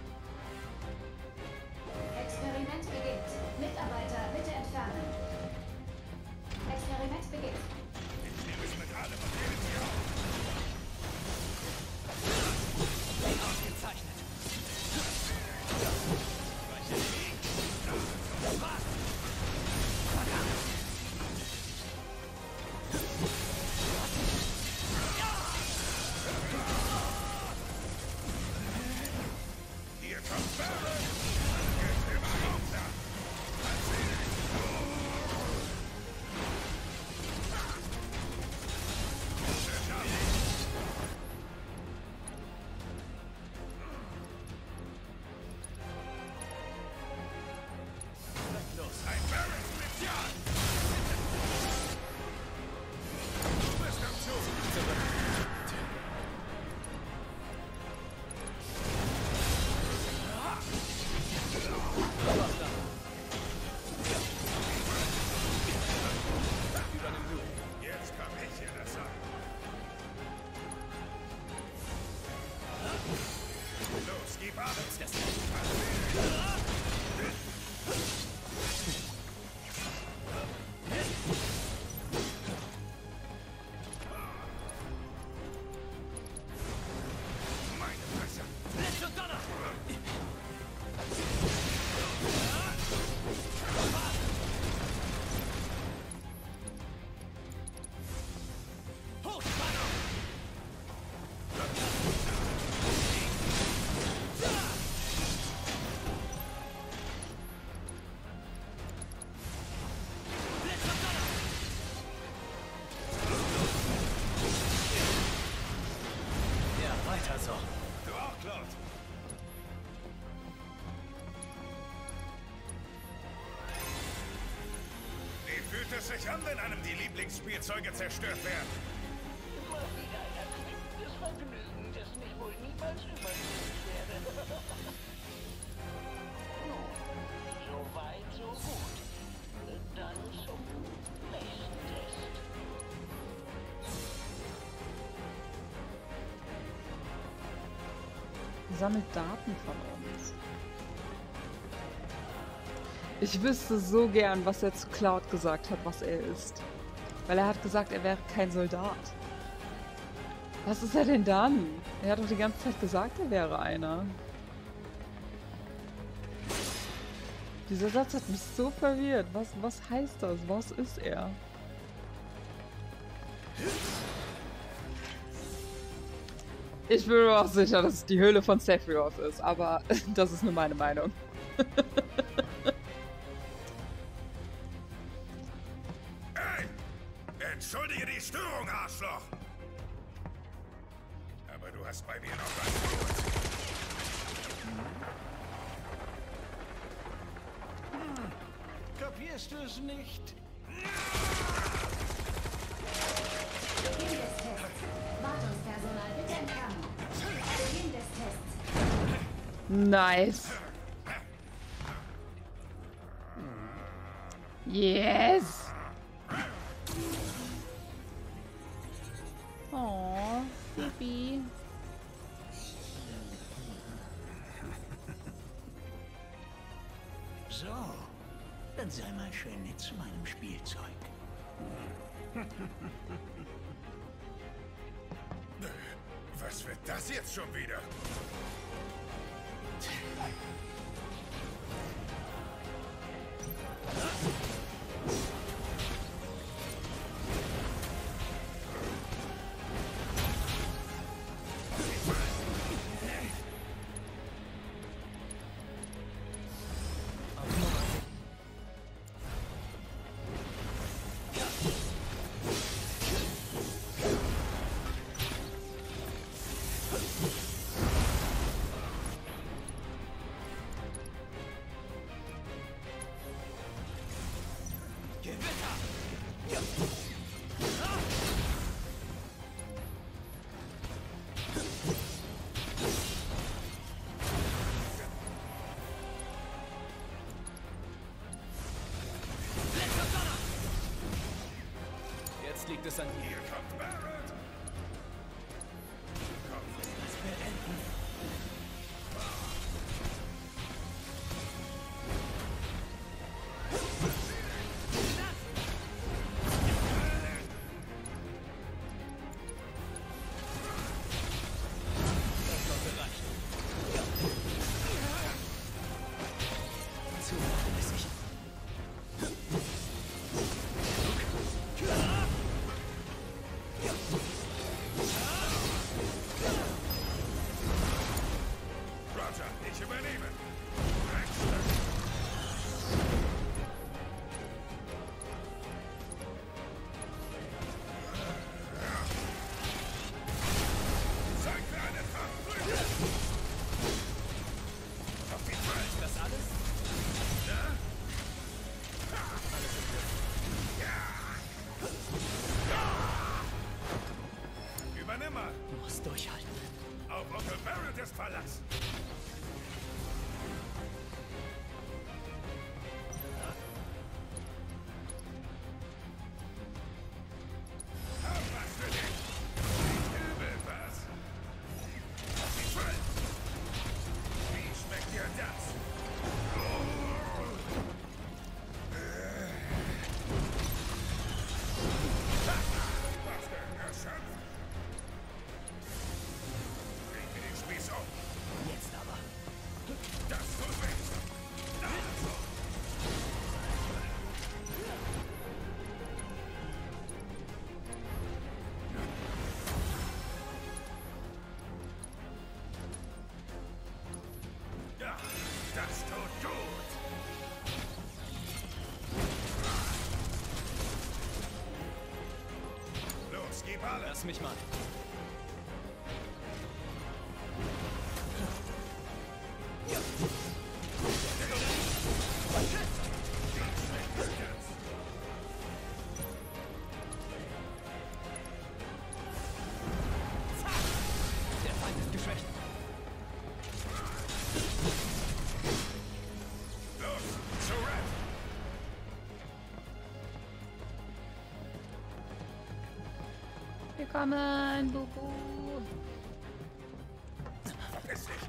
Experiment beginnt. Mitarbeiter, bitte entfernen. Experiment beginnt. Ich nehme es mit allem und nehme sie auf. Ausgezeichnet. Hier kommt Barret. Geht immer runter. Los. Ein Barret Spezial. Du bist am Zug. Jetzt komm ich hier das an. Los, gib ab. Meine Fresse. Blitz und Donner. Hochspannung. Blitz und Donner. Ja, weiter so. Du auch, Claude. Wie fühlt es sich an, wenn einem die Lieblingsspielzeuge zerstört werden? Mal wieder ein erquicktes Vergnügen, das mich wohl niemals übernehmen werde. Nun, so weit, so gut. Dann zum nächsten Test. Sammelt Daten von uns. Ich wüsste so gern, was er zu Cloud gesagt hat, was er ist. Weil er hat gesagt, er wäre kein Soldat. Was ist er denn dann? Er hat doch die ganze Zeit gesagt, er wäre einer. Dieser Satz hat mich so verwirrt. Was heißt das? Was ist er? Ich bin mir auch sicher, dass es die Höhle von Sephiroth ist, aber das ist nur meine Meinung. Hey! Entschuldige die Störung, Arschloch! Aber du hast bei mir noch was gut. Kapierst du es nicht? Beginn des Tests. Wartungspersonal, bitte entfernen. Beginn des Tests. Nice. Yes. Oh, Pippi. So, dann sei mal schön nett zu meinem Spielzeug. Was wird das jetzt schon wieder? es an dir. Hier kommt Barrett! Das beenden. Das sollte reichen. Zuverlässig. Roger, ich übernehme. Zeig mir eine Fachbrücke! Auf die Fall! Das alles? Ja? Alles im Griff. Übernimm mal! Du musst durchhalten. Auf Onkel Barrett ist Verlass! Hab was für dich! Nicht übel, was? Auf die Fall! Wie schmeckt dir das? Was denn, erschöpft? Leg mir den Spieß auf! Jetzt aber. Das tut weh! Also. Ja, das tut gut! Los, gib alles! Lass mich mal. Der Feind ist geschwächt. Los, zu Red! Willkommen, Bubu. Verpiss dich!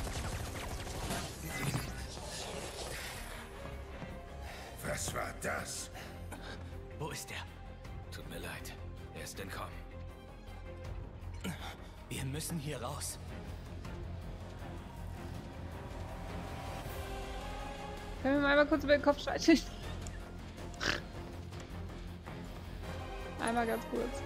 Was war das? Wo ist er? Tut mir leid. Er ist entkommen. Wir müssen hier raus. Können wir mal einmal kurz über den Kopf streicheln? Einmal ganz kurz.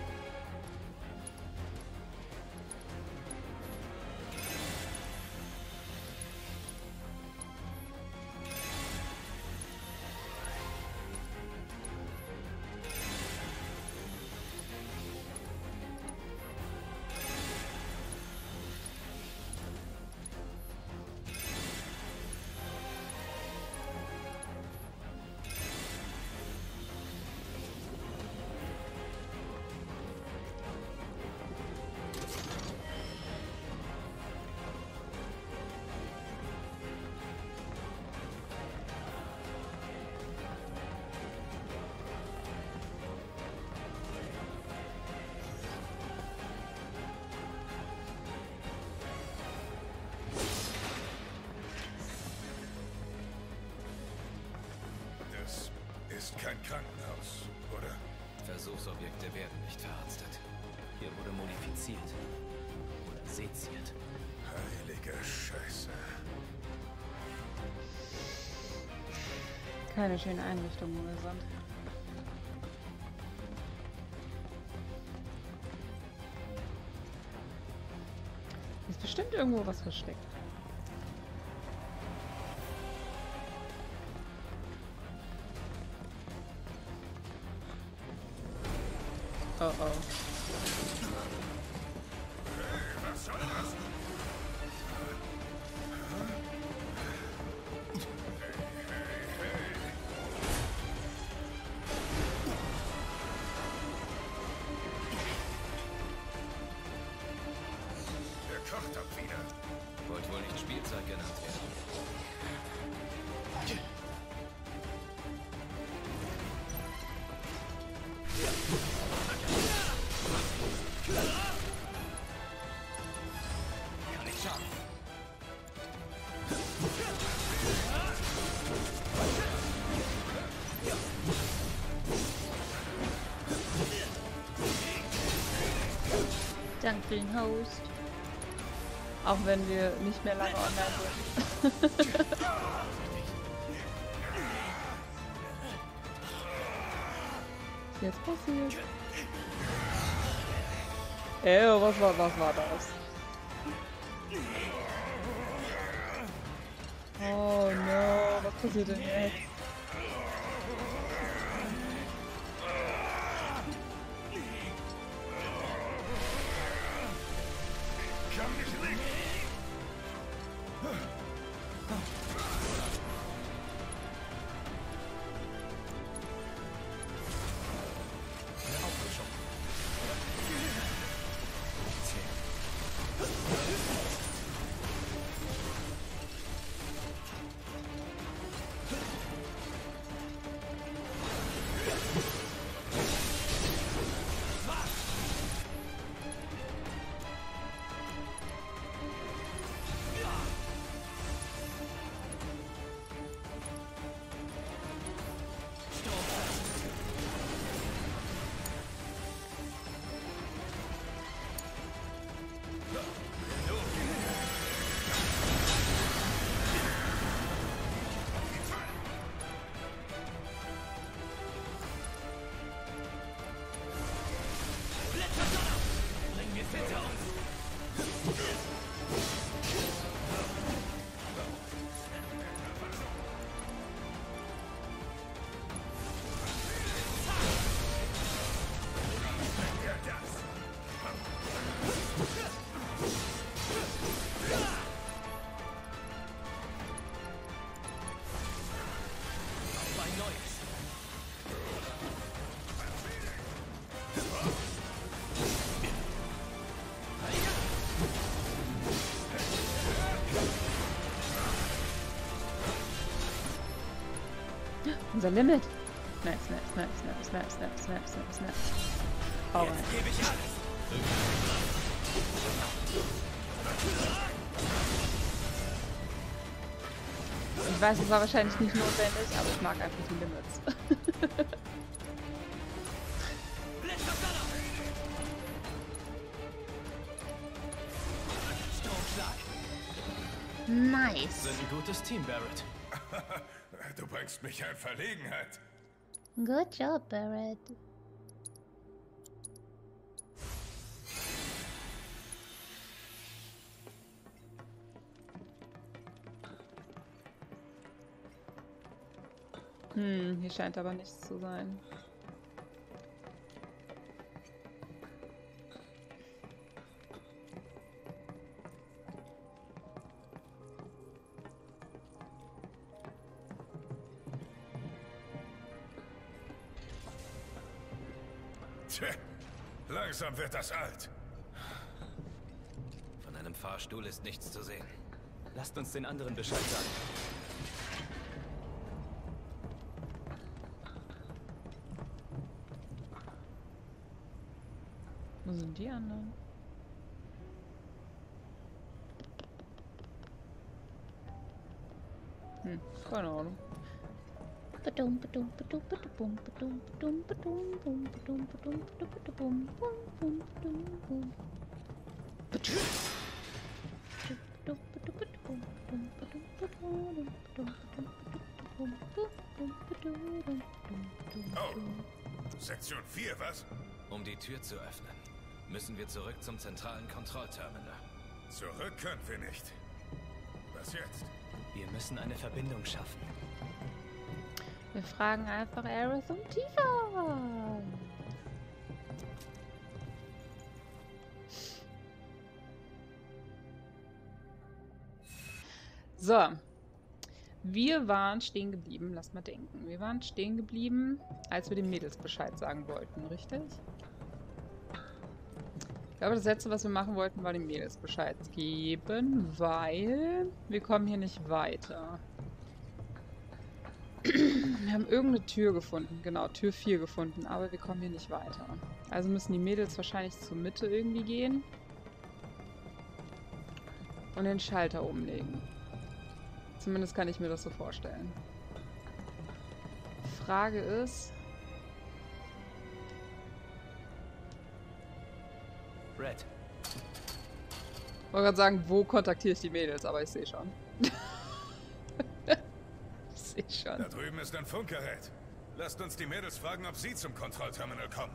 Das ist kein Krankenhaus, oder? Versuchsobjekte werden nicht verarztet. Hier wurde modifiziert. Oder seziert. Heilige Scheiße. Keine schöne Einrichtung, wo wir sind. Ist bestimmt irgendwo was versteckt. Oh oh. Was soll das? Der kocht ab wieder. Wollt wohl nicht Spielzeug genannt werden. Danke für den Host. Auch wenn wir nicht mehr lange online sind. Was ist jetzt passiert? Was war das? Oh no, was passiert denn jetzt? Unser Limit. Snap. Hau rein. Ich weiß, es war wahrscheinlich nicht notwendig, aber ich mag einfach die Limits. Nice. Sind ein gutes Team, Barrett. Du bringst mich in Verlegenheit. Good job, Barrett. Hier scheint aber nichts zu sein. Tja, langsam wird das alt. Von einem Fahrstuhl ist nichts zu sehen. Lasst uns den anderen Bescheid sagen. Wo sind die anderen? Keine Ahnung. Oh, Sektion 4, was? Um die Tür zu öffnen, müssen wir zurück zum zentralen Kontrollterminal. Zurück können wir nicht. Was jetzt? Wir müssen eine Verbindung schaffen. Wir fragen einfach Aerith und Tifa. So. Wir waren stehen geblieben. Lass mal denken. Wir waren stehen geblieben, als wir den Mädels Bescheid sagen wollten, richtig? Ich glaube, das letzte, was wir machen wollten, war den Mädels Bescheid geben, weil wir kommen hier nicht weiter. Wir haben irgendeine Tür gefunden. Genau, Tür 4 gefunden, aber wir kommen hier nicht weiter. Also müssen die Mädels wahrscheinlich zur Mitte irgendwie gehen und den Schalter umlegen. Zumindest kann ich mir das so vorstellen. Die Frage ist... Red, wollte gerade sagen, wo kontaktiere ich die Mädels, aber ich sehe schon. Ich sehe schon. Da drüben ist ein Funkgerät. Lasst uns die Mädels fragen, ob sie zum Kontrollterminal kommen.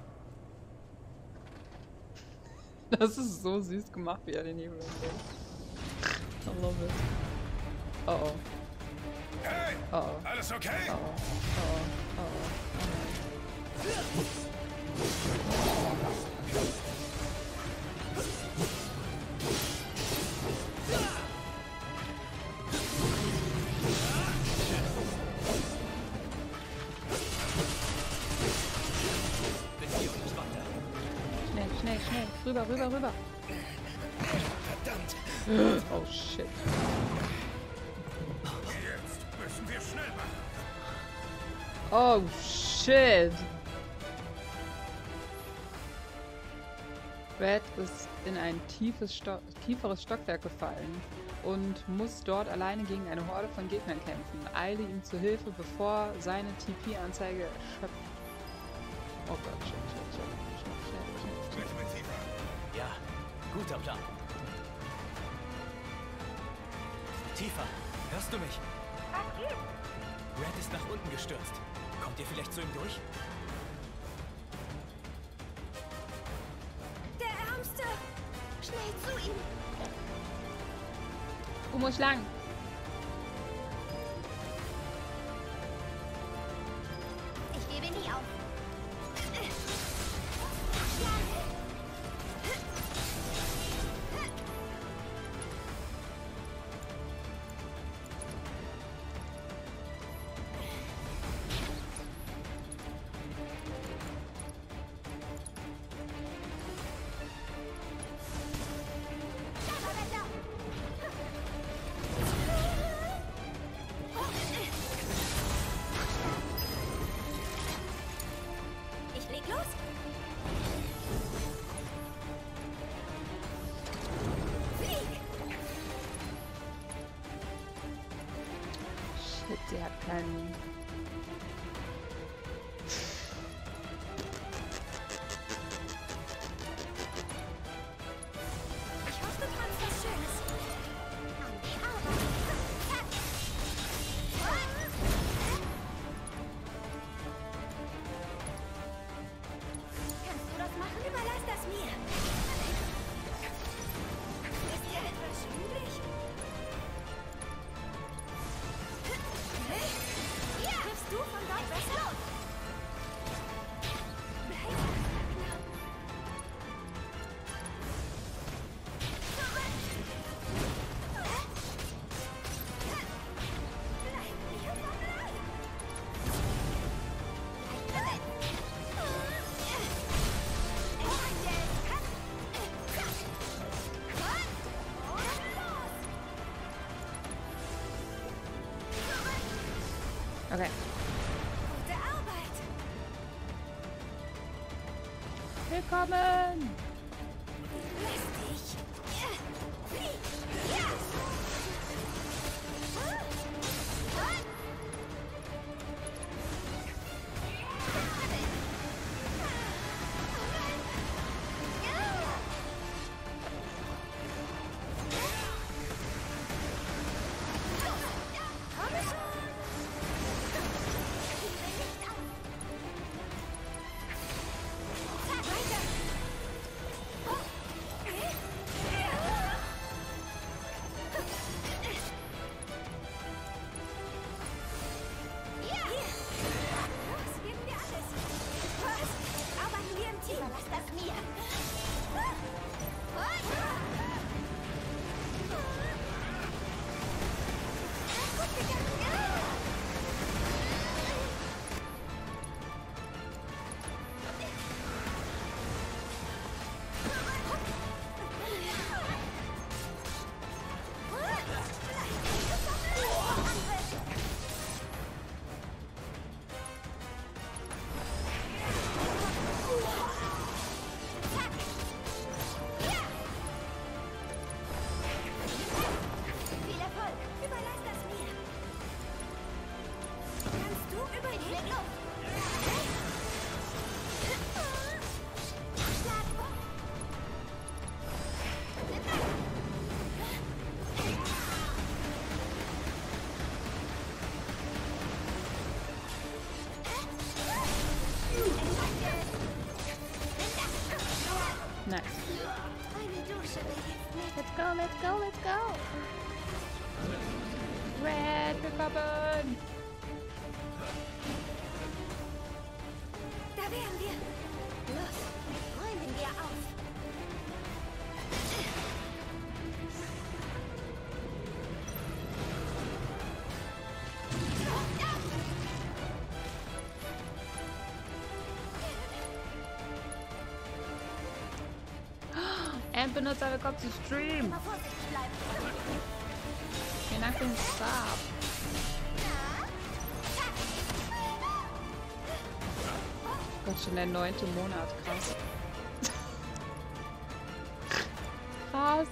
Das ist so süß gemacht, wie er den Hebel umdreht. I love it. Oh oh. Hey! Oh oh. Alles okay? Oh oh. Oh oh. Oh oh. Schnell. Rüber. Verdammt! Oh shit. Jetzt müssen wir schnell machen. Oh shit. Red ist in ein tieferes Stockwerk gefallen und muss dort alleine gegen eine Horde von Gegnern kämpfen. Eile ihm zu Hilfe, bevor seine TP-Anzeige erschöpft. Oh Gott, schnell. Sprechen wir tiefer. Ja, guter Plan. Tifa, hörst du mich? Was gibt's? Red ist nach unten gestürzt. Kommt ihr vielleicht zu ihm durch? Der Ärmste! Schnell zu ihm! Du musst lang. Ich gebe nie auf. Ich leg los. Flieg! Shit, sie hat keinen... Ich hoffe, du kannst was Schönes. An die Arbeit. Kannst du das machen? Überlass das mir. Ist dir etwas schwindelig? Triffst du von dort besser? Okay. Gute Arbeit! Willkommen! Lästig! Willkommen! Da wären wir. Los, räumen wir auf. Endbenutzer, willkommen zu Stream! Immer vorsichtig bleiben. Vielen Dank für den Stab. Gott, schon der 9. Monat, krass. Krass.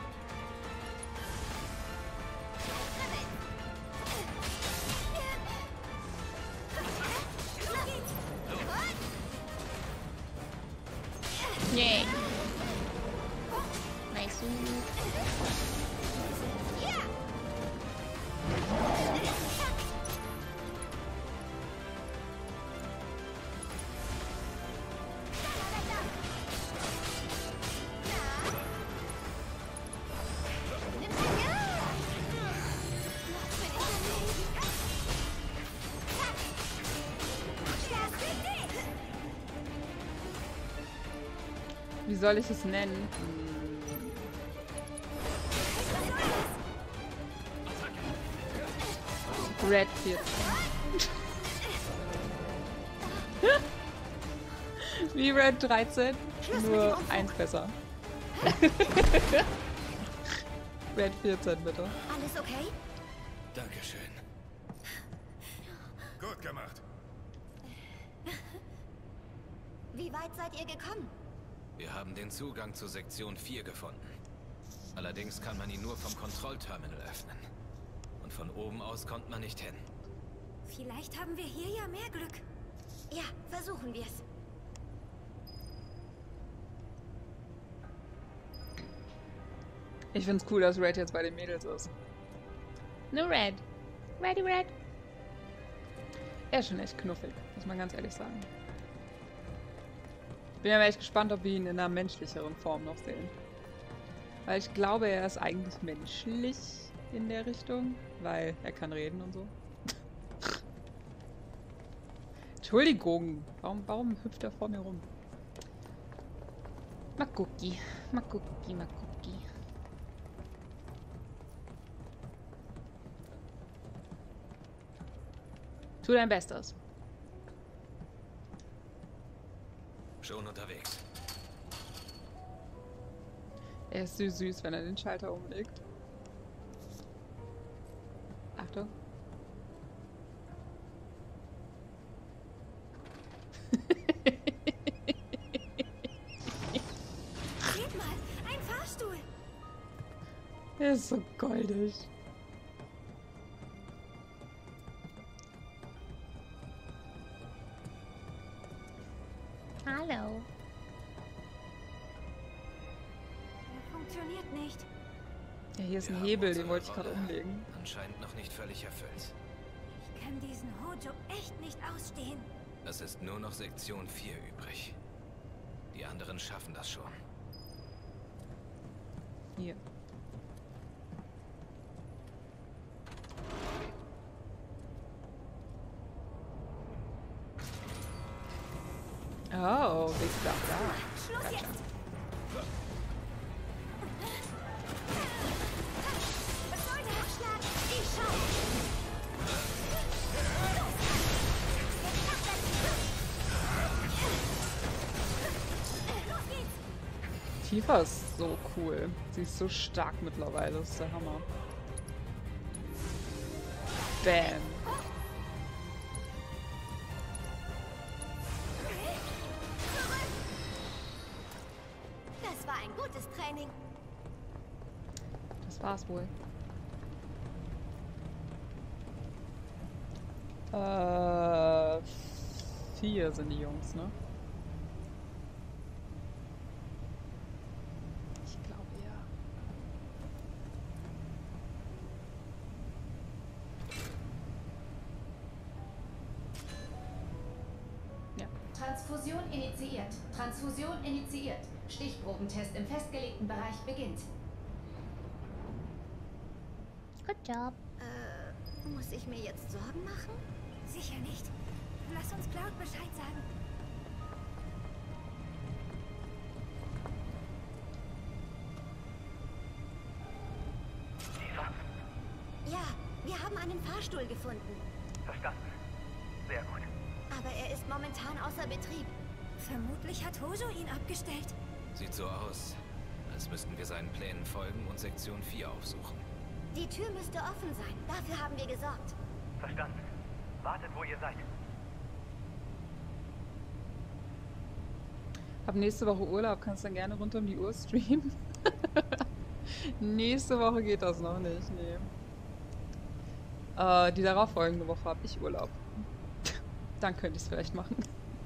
Yay. Nice. Wie soll ich es nennen? Red 14. Wie Red 13, nur eins besser. Red 14, bitte. Alles okay? Dankeschön. Gut gemacht. Wie weit seid ihr gekommen? Wir haben den Zugang zu Sektion 4 gefunden. Allerdings kann man ihn nur vom Kontrollterminal öffnen. Und von oben aus kommt man nicht hin. Vielleicht haben wir hier ja mehr Glück. Ja, versuchen wir es. Ich find's cool, dass Red jetzt bei den Mädels ist. Nur Red. Ready, Red. Er ist schon echt knuffig, muss man ganz ehrlich sagen. Bin aber echt gespannt, ob wir ihn in einer menschlicheren Form noch sehen. Weil ich glaube, er ist eigentlich menschlich in der Richtung, weil er kann reden und so. Entschuldigung, warum hüpft er vor mir rum? Makuki, Makuki, Makuki. Tu dein Bestes. Schon unterwegs. Er ist süß, wenn er den Schalter umlegt. Achtung. Seht mal, ein Fahrstuhl. Er ist so goldig. Hallo. Er funktioniert nicht. Ja, hier ist Wir ein haben Hebel, unsere den wollte ich gerade Rolle umlegen. Anscheinend noch nicht völlig erfüllt. Ich kann diesen Hojo echt nicht ausstehen. Es ist nur noch Sektion 4 übrig. Die anderen schaffen das schon. Hier. Oh, wie ist das da? Schluss jetzt! Was soll der Abschlag? Ich schau! Los geht's! Tifa ist so cool. Sie ist so stark mittlerweile. Das ist der Hammer. Bam. Das war ein gutes Training. Das war's wohl. 4 sind die Jungs, ne? Ich glaube ja. Ja. Transfusion initiiert. Transfusion initiiert. Stichprobentest im festgelegten Bereich beginnt. Good job. Muss ich mir jetzt Sorgen machen? Sicher nicht. Lass uns Cloud Bescheid sagen. Eva, Ja, wir haben einen Fahrstuhl gefunden. verstanden. Sehr gut. Aber er ist momentan außer Betrieb. Vermutlich hat Hojo ihn abgestellt. Sieht so aus, als müssten wir seinen Plänen folgen und Sektion 4 aufsuchen. Die Tür müsste offen sein. Dafür haben wir gesorgt. Verstanden. Wartet, wo ihr seid. Hab nächste Woche Urlaub, kannst dann gerne rund um die Uhr streamen. Nächste Woche geht das noch nicht, nee. Die darauffolgende Woche habe ich Urlaub. Dann könnte ich es vielleicht machen.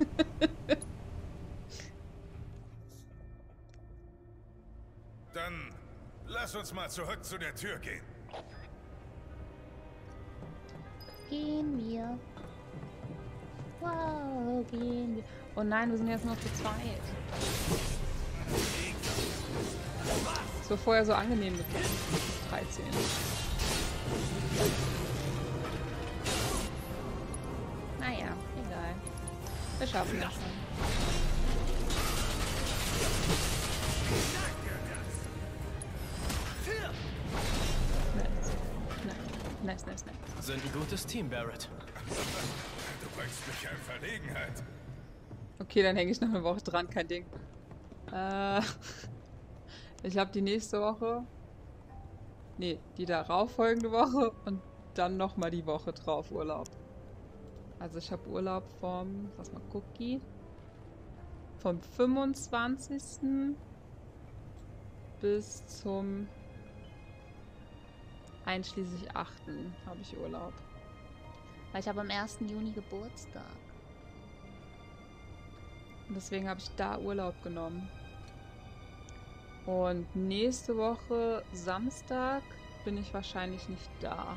Dann lass uns mal zurück zu der Tür gehen. Gehen wir. Wow, gehen wir. Oh nein, wir sind jetzt noch zu zweit. Es war vorher so angenehm mit 13. Naja, egal. Wir schaffen das schon. Nice, nice, nice. Sind ein gutes Team, Barrett. Du bringst mich in Verlegenheit. Okay, dann hänge ich noch eine Woche dran, kein Ding. Ich habe die nächste Woche. Nee, die darauffolgende Woche und dann nochmal die Woche drauf Urlaub. Also ich habe Urlaub vom, lass mal Cookie, vom 25. bis zum einschließlich 8. habe ich Urlaub. Weil ich habe am 1. Juni Geburtstag. Und deswegen habe ich da Urlaub genommen. Und nächste Woche Samstag bin ich wahrscheinlich nicht da.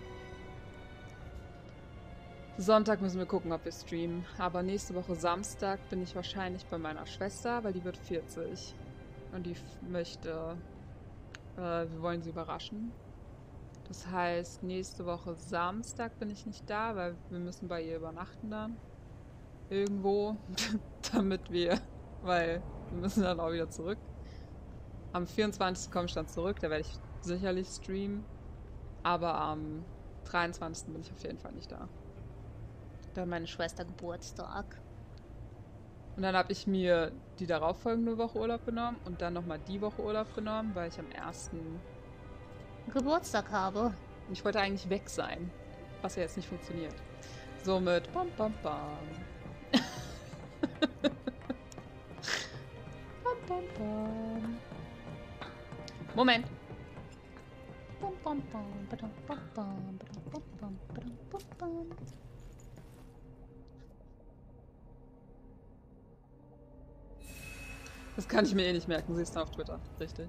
Sonntag müssen wir gucken, ob wir streamen. Aber nächste Woche Samstag bin ich wahrscheinlich bei meiner Schwester, weil die wird 40. Und die möchte, wir wollen sie überraschen. Das heißt, nächste Woche Samstag bin ich nicht da, weil wir müssen bei ihr übernachten dann. Irgendwo, damit wir, weil wir müssen dann auch wieder zurück. Am 24. komme ich dann zurück, da werde ich sicherlich streamen. Aber am 23. bin ich auf jeden Fall nicht da. Da hat meine Schwester Geburtstag. Und dann habe ich mir die darauffolgende Woche Urlaub genommen und dann nochmal die Woche Urlaub genommen, weil ich am 1. Geburtstag habe. Und ich wollte eigentlich weg sein, was ja jetzt nicht funktioniert. Somit bam bam bam. Bam bam bam. Moment. Bam, bam, bam, badam, bam, bam, badam, bam, bam, badam, bam, bam. Das kann ich mir eh nicht merken, siehst du auf Twitter. Richtig.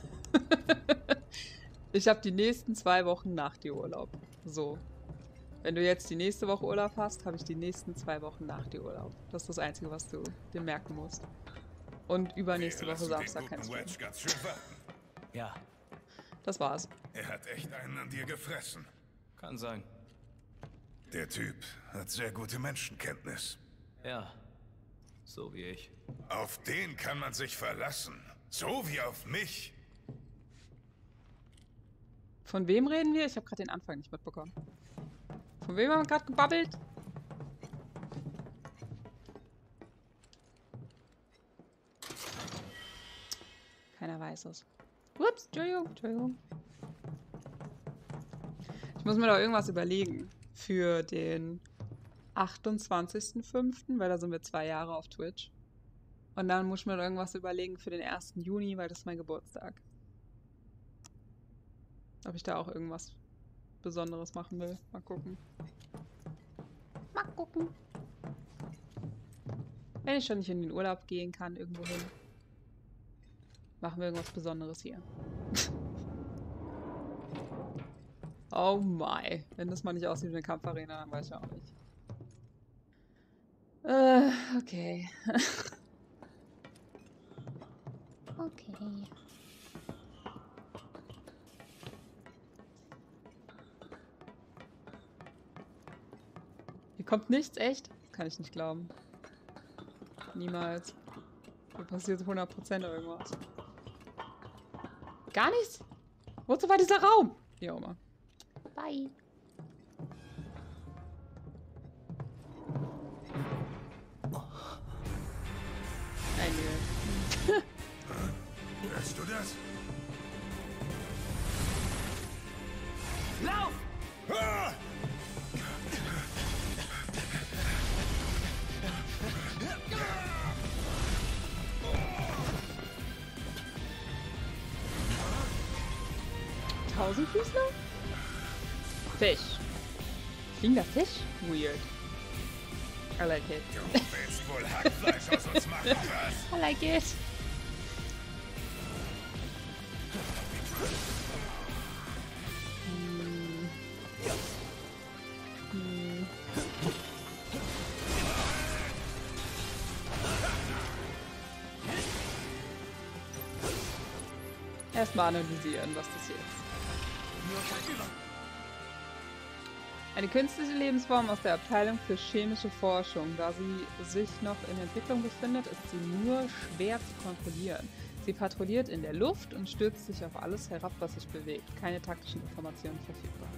Ich habe die nächsten 2 Wochen nach dir Urlaub. So. Wenn du jetzt die nächste Woche Urlaub hast, habe ich die nächsten 2 Wochen nach dir Urlaub. Das ist das Einzige, was du dir merken musst. Und übernächste Woche Samstag kannst du. Wedge ganz schön warten. Ja, Das war's. Er hat echt einen an dir gefressen. kann sein. Der Typ hat sehr gute Menschenkenntnis. Ja, so wie ich. Auf den kann man sich verlassen. So wie auf mich. Von wem reden wir? Ich habe gerade den Anfang nicht mitbekommen. Von wem haben wir gerade gebabbelt? Keiner weiß es. Ups, Entschuldigung, Entschuldigung. Ich muss mir doch irgendwas überlegen für den 28.05., weil da sind wir 2 Jahre auf Twitch. Und dann muss ich mir doch irgendwas überlegen für den 1. Juni, weil das ist mein Geburtstag. Ob ich da auch irgendwas Besonderes machen will. Mal gucken. Mal gucken. Wenn ich schon nicht in den Urlaub gehen kann, irgendwo hin, machen wir irgendwas Besonderes hier. Oh my. Wenn das mal nicht aussieht wie eine Kampfarena, dann weiß ich auch nicht. Okay. Okay. kommt nichts, echt? Das kann ich nicht glauben. Niemals. Hier passiert 100% irgendwas. Gar nichts? Wozu war dieser Raum? Hier, Oma. Bye. Hörst du das? Lauf! Ah! Tausendfüßler? Fisch. Fliegender Fisch? Weird. I like it. Du willst wohl Hackfleisch aus uns machen, was? I like it. Erstmal analysieren, was das hier ist. Eine künstliche Lebensform aus der Abteilung für chemische Forschung. Da sie sich noch in Entwicklung befindet, ist sie nur schwer zu kontrollieren. Sie patrouilliert in der Luft und stürzt sich auf alles herab, was sich bewegt. Keine taktischen Informationen verfügbar.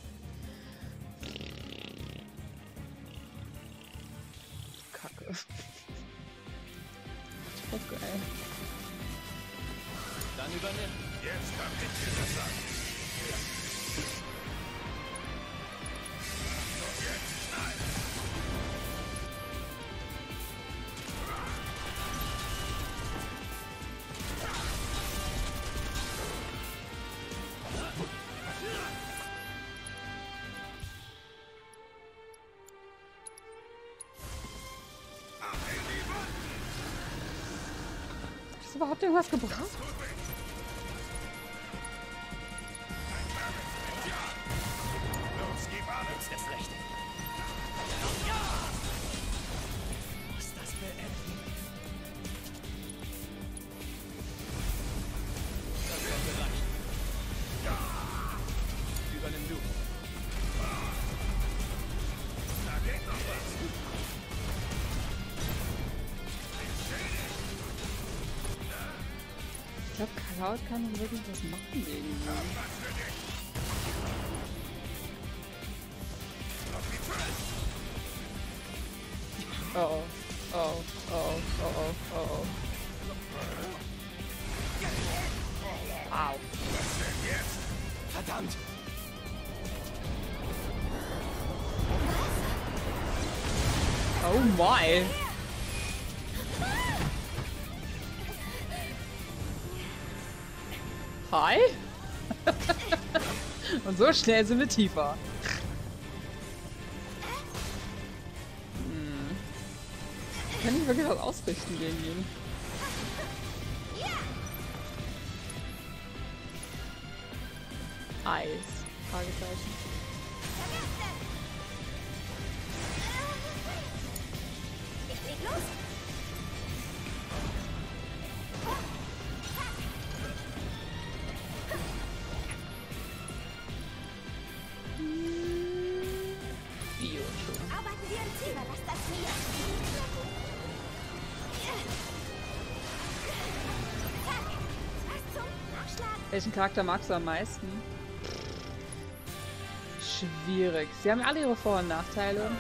Kacke. Okay. Dann übernimm. Jetzt kann ich dir das sagen. Und jetzt knall. Hat das überhaupt irgendwas gebracht? Los, gib alles. Erst recht. Muss das beenden. Das sollte reichen. Übernimm du. Da geht noch was. Ich glaube, Cloud kann nicht wirklich was machen gegen ihn. Oh oh. Oh oh. Oh oh. Oh oh. Au. Was denn jetzt? Verdammt! Oh my. Hi? Und so schnell sind wir tiefer. Kann ich wirklich was ausrichten gegen ihn? Eis. Fragezeichen. Ich leg los. Arbeiten wir im Team, lass das mir. Zack. Was zum Schlag? Welchen Charakter magst du am meisten? Schwierig. Sie haben alle ihre Vor- und Nachteile.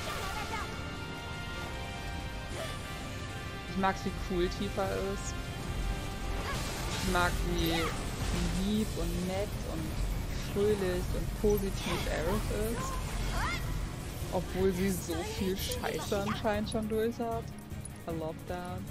Ich mag, wie cool Tifa ist. Ich mag, wie lieb und nett und fröhlich und positiv Aerith ist. Obwohl sie so viel Scheiße anscheinend schon durch hat. I love that.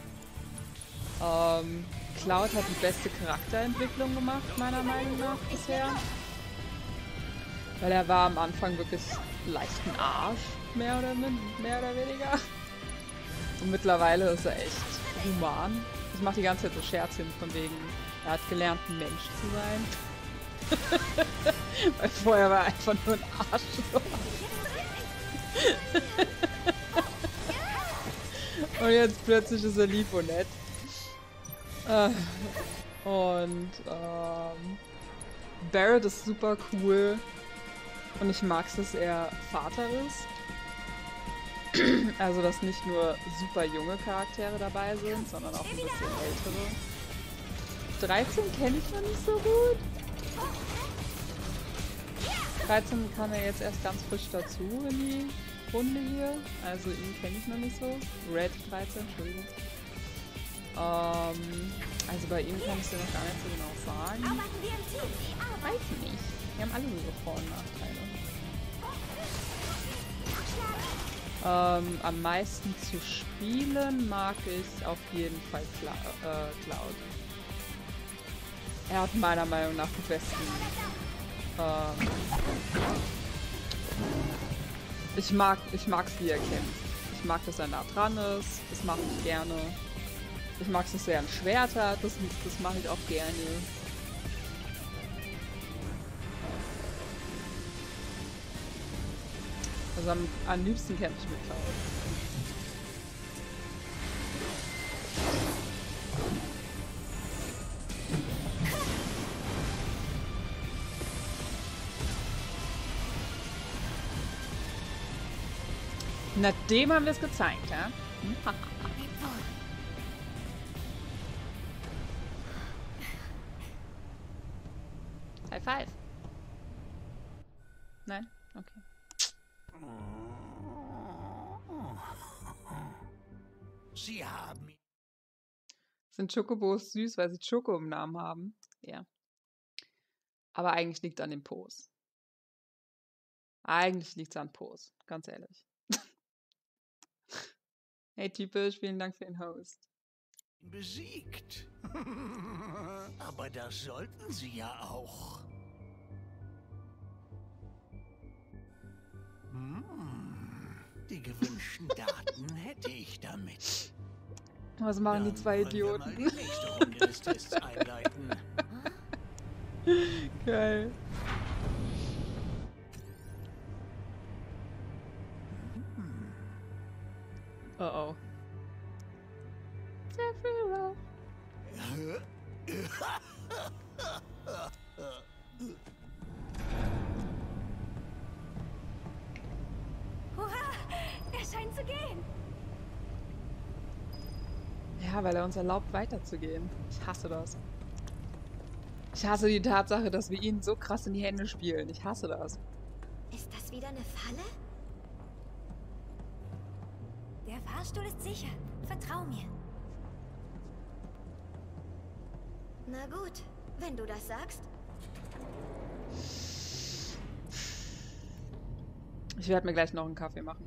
Cloud hat die beste Charakterentwicklung gemacht, meiner Meinung nach, bisher. Weil er war am Anfang wirklich leicht ein Arsch, mehr oder weniger. Und mittlerweile ist er echt human. Ich mache die ganze Zeit so Scherzchen von wegen, er hat gelernt, ein Mensch zu sein. Weil vorher war er einfach nur ein Arschloch. Und jetzt plötzlich ist er lieb und nett. Und Barret ist super cool. Und ich mag es, dass er Vater ist. Also, dass nicht nur super junge Charaktere dabei sind, sondern auch ein bisschen ältere. 13 kenne ich noch nicht so gut. 13 kam ja jetzt erst ganz frisch dazu in die Runde hier. Also ihn kenne ich noch nicht so. Red 13, Entschuldigung. Also bei ihm kann ich es dir noch gar nicht so genau sagen. Weiß nicht. Wir haben alle so Vor- und Nachteile. Am meisten zu spielen mag ich auf jeden Fall Cloud. Er hat meiner Meinung nach die besten. Ich mag's, wie er kämpft. Ich mag, dass er nah dran ist. Das mache ich gerne. Ich mag es, dass er ein Schwert hat. Das mache ich auch gerne. Also am liebsten kämpfe ich mit Cloud. Na, dem haben wir es gezeigt, ja? High five. Nein? Okay. Sie haben... Sind Chocobos süß, weil sie Choco im Namen haben? Ja. Aber eigentlich liegt es an den Pos. Eigentlich liegt es an Pos, ganz ehrlich. Hey typisch, vielen Dank für den Host. besiegt. Aber das sollten Sie ja auch. Die gewünschten Daten hätte ich damit. Was machen die zwei Wollen wir mal Idioten? die nächste Runde des Tests einleiten. Geil. Oh oh. Sephiroth. Hurra! Er scheint zu gehen. Ja, weil er uns erlaubt, weiterzugehen. Ich hasse das. Ich hasse die Tatsache, dass wir ihn so krass in die Hände spielen. Ich hasse das. Ist das wieder eine Falle? Der Fahrstuhl ist sicher. Vertrau mir. Na gut, wenn du das sagst. Ich werde mir gleich noch einen Kaffee machen.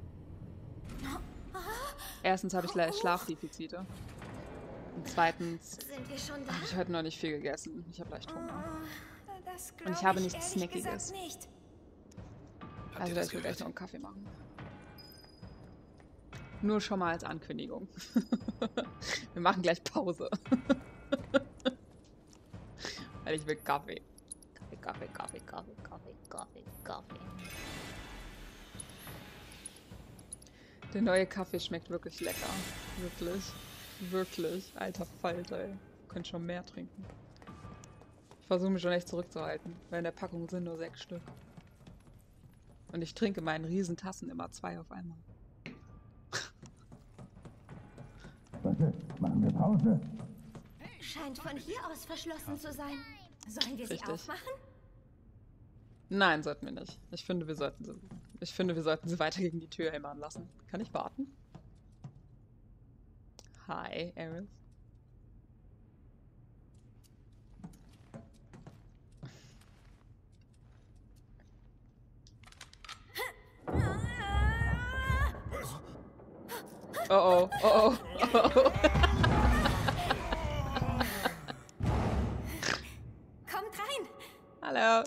Erstens habe ich gleich Schlafdefizite. Und zweitens Sind wir schon da? habe ich heute noch nicht viel gegessen. Ich habe leicht Hunger. Das Und ich habe glaub nichts ehrlich gesagt Snackiges. nicht. Habt Also ihr werde das ich mir gleich noch gehört? einen Kaffee machen. Nur schon mal als Ankündigung. Wir machen gleich Pause. Weil ich will Kaffee. Kaffee, Kaffee, Kaffee, Kaffee, Kaffee, Kaffee. Der neue Kaffee schmeckt wirklich lecker. Wirklich. Wirklich. Alter Falter, ey. Könnt schon mehr trinken. Ich versuche mich schon echt zurückzuhalten, weil in der Packung sind nur 6 Stück. Und ich trinke in meinen Riesentassen immer 2 auf einmal. Machen wir Pause? Scheint von hier aus verschlossen zu sein. Sollen wir sie Richtig. aufmachen? Nein, sollten wir nicht. Ich finde, wir sollten sie weiter gegen die Tür hämmern lassen. Kann ich warten? Hi, Aerith. Oh oh, oh oh, oh oh. Kommt rein. Hallo.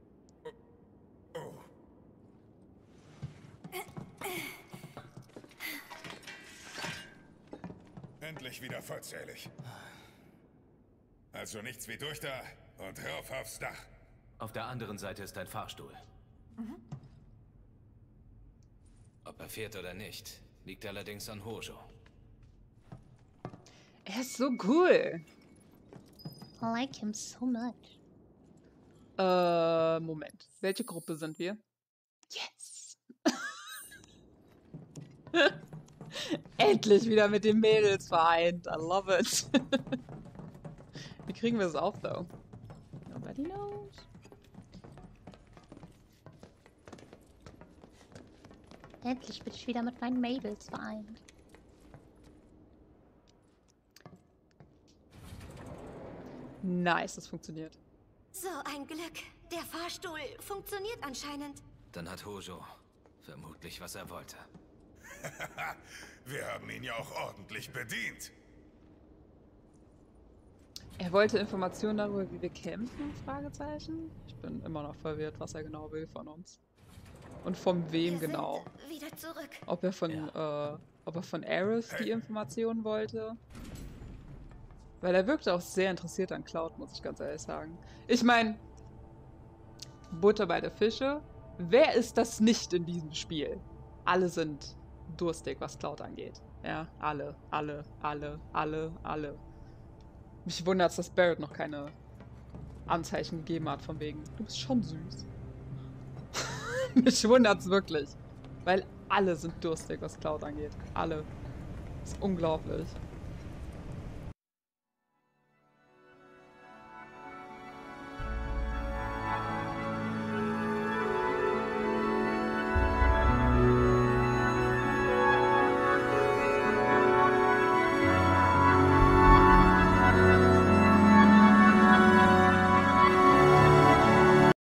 Endlich wieder vollzählig. Also nichts wie durch da und rauf aufs Dach. Auf der anderen Seite ist ein Fahrstuhl. Ob er fährt oder nicht, liegt allerdings an Hojo. Er ist so cool. I like him so much. Moment. Welche Gruppe sind wir? Yes. Endlich wieder mit den Mädels vereint. I love it. Wie kriegen wir das auf, though? Nobody knows. Endlich bin ich wieder mit meinen Mädels vereint. Nice, das funktioniert. So ein Glück. Der Fahrstuhl funktioniert anscheinend. Dann hat Hojo vermutlich, was er wollte. Wir haben ihn ja auch ordentlich bedient. Er wollte Informationen darüber, wie wir kämpfen? Fragezeichen. Ich bin immer noch verwirrt, was er genau will von uns. Und von wem Wir genau. sind wieder zurück. Ob er von Aerith die Informationen wollte. Weil er wirkte auch sehr interessiert an Cloud, muss ich ganz ehrlich sagen. Ich meine, Butter bei der Fische. Wer ist das nicht in diesem Spiel? Alle sind durstig, was Cloud angeht. Ja, alle. Mich wundert es, dass Barrett noch keine Anzeichen gegeben hat, von wegen, du bist schon süß. Mich wundert es wirklich. Weil alle sind durstig, was Cloud angeht. Alle. Das ist unglaublich.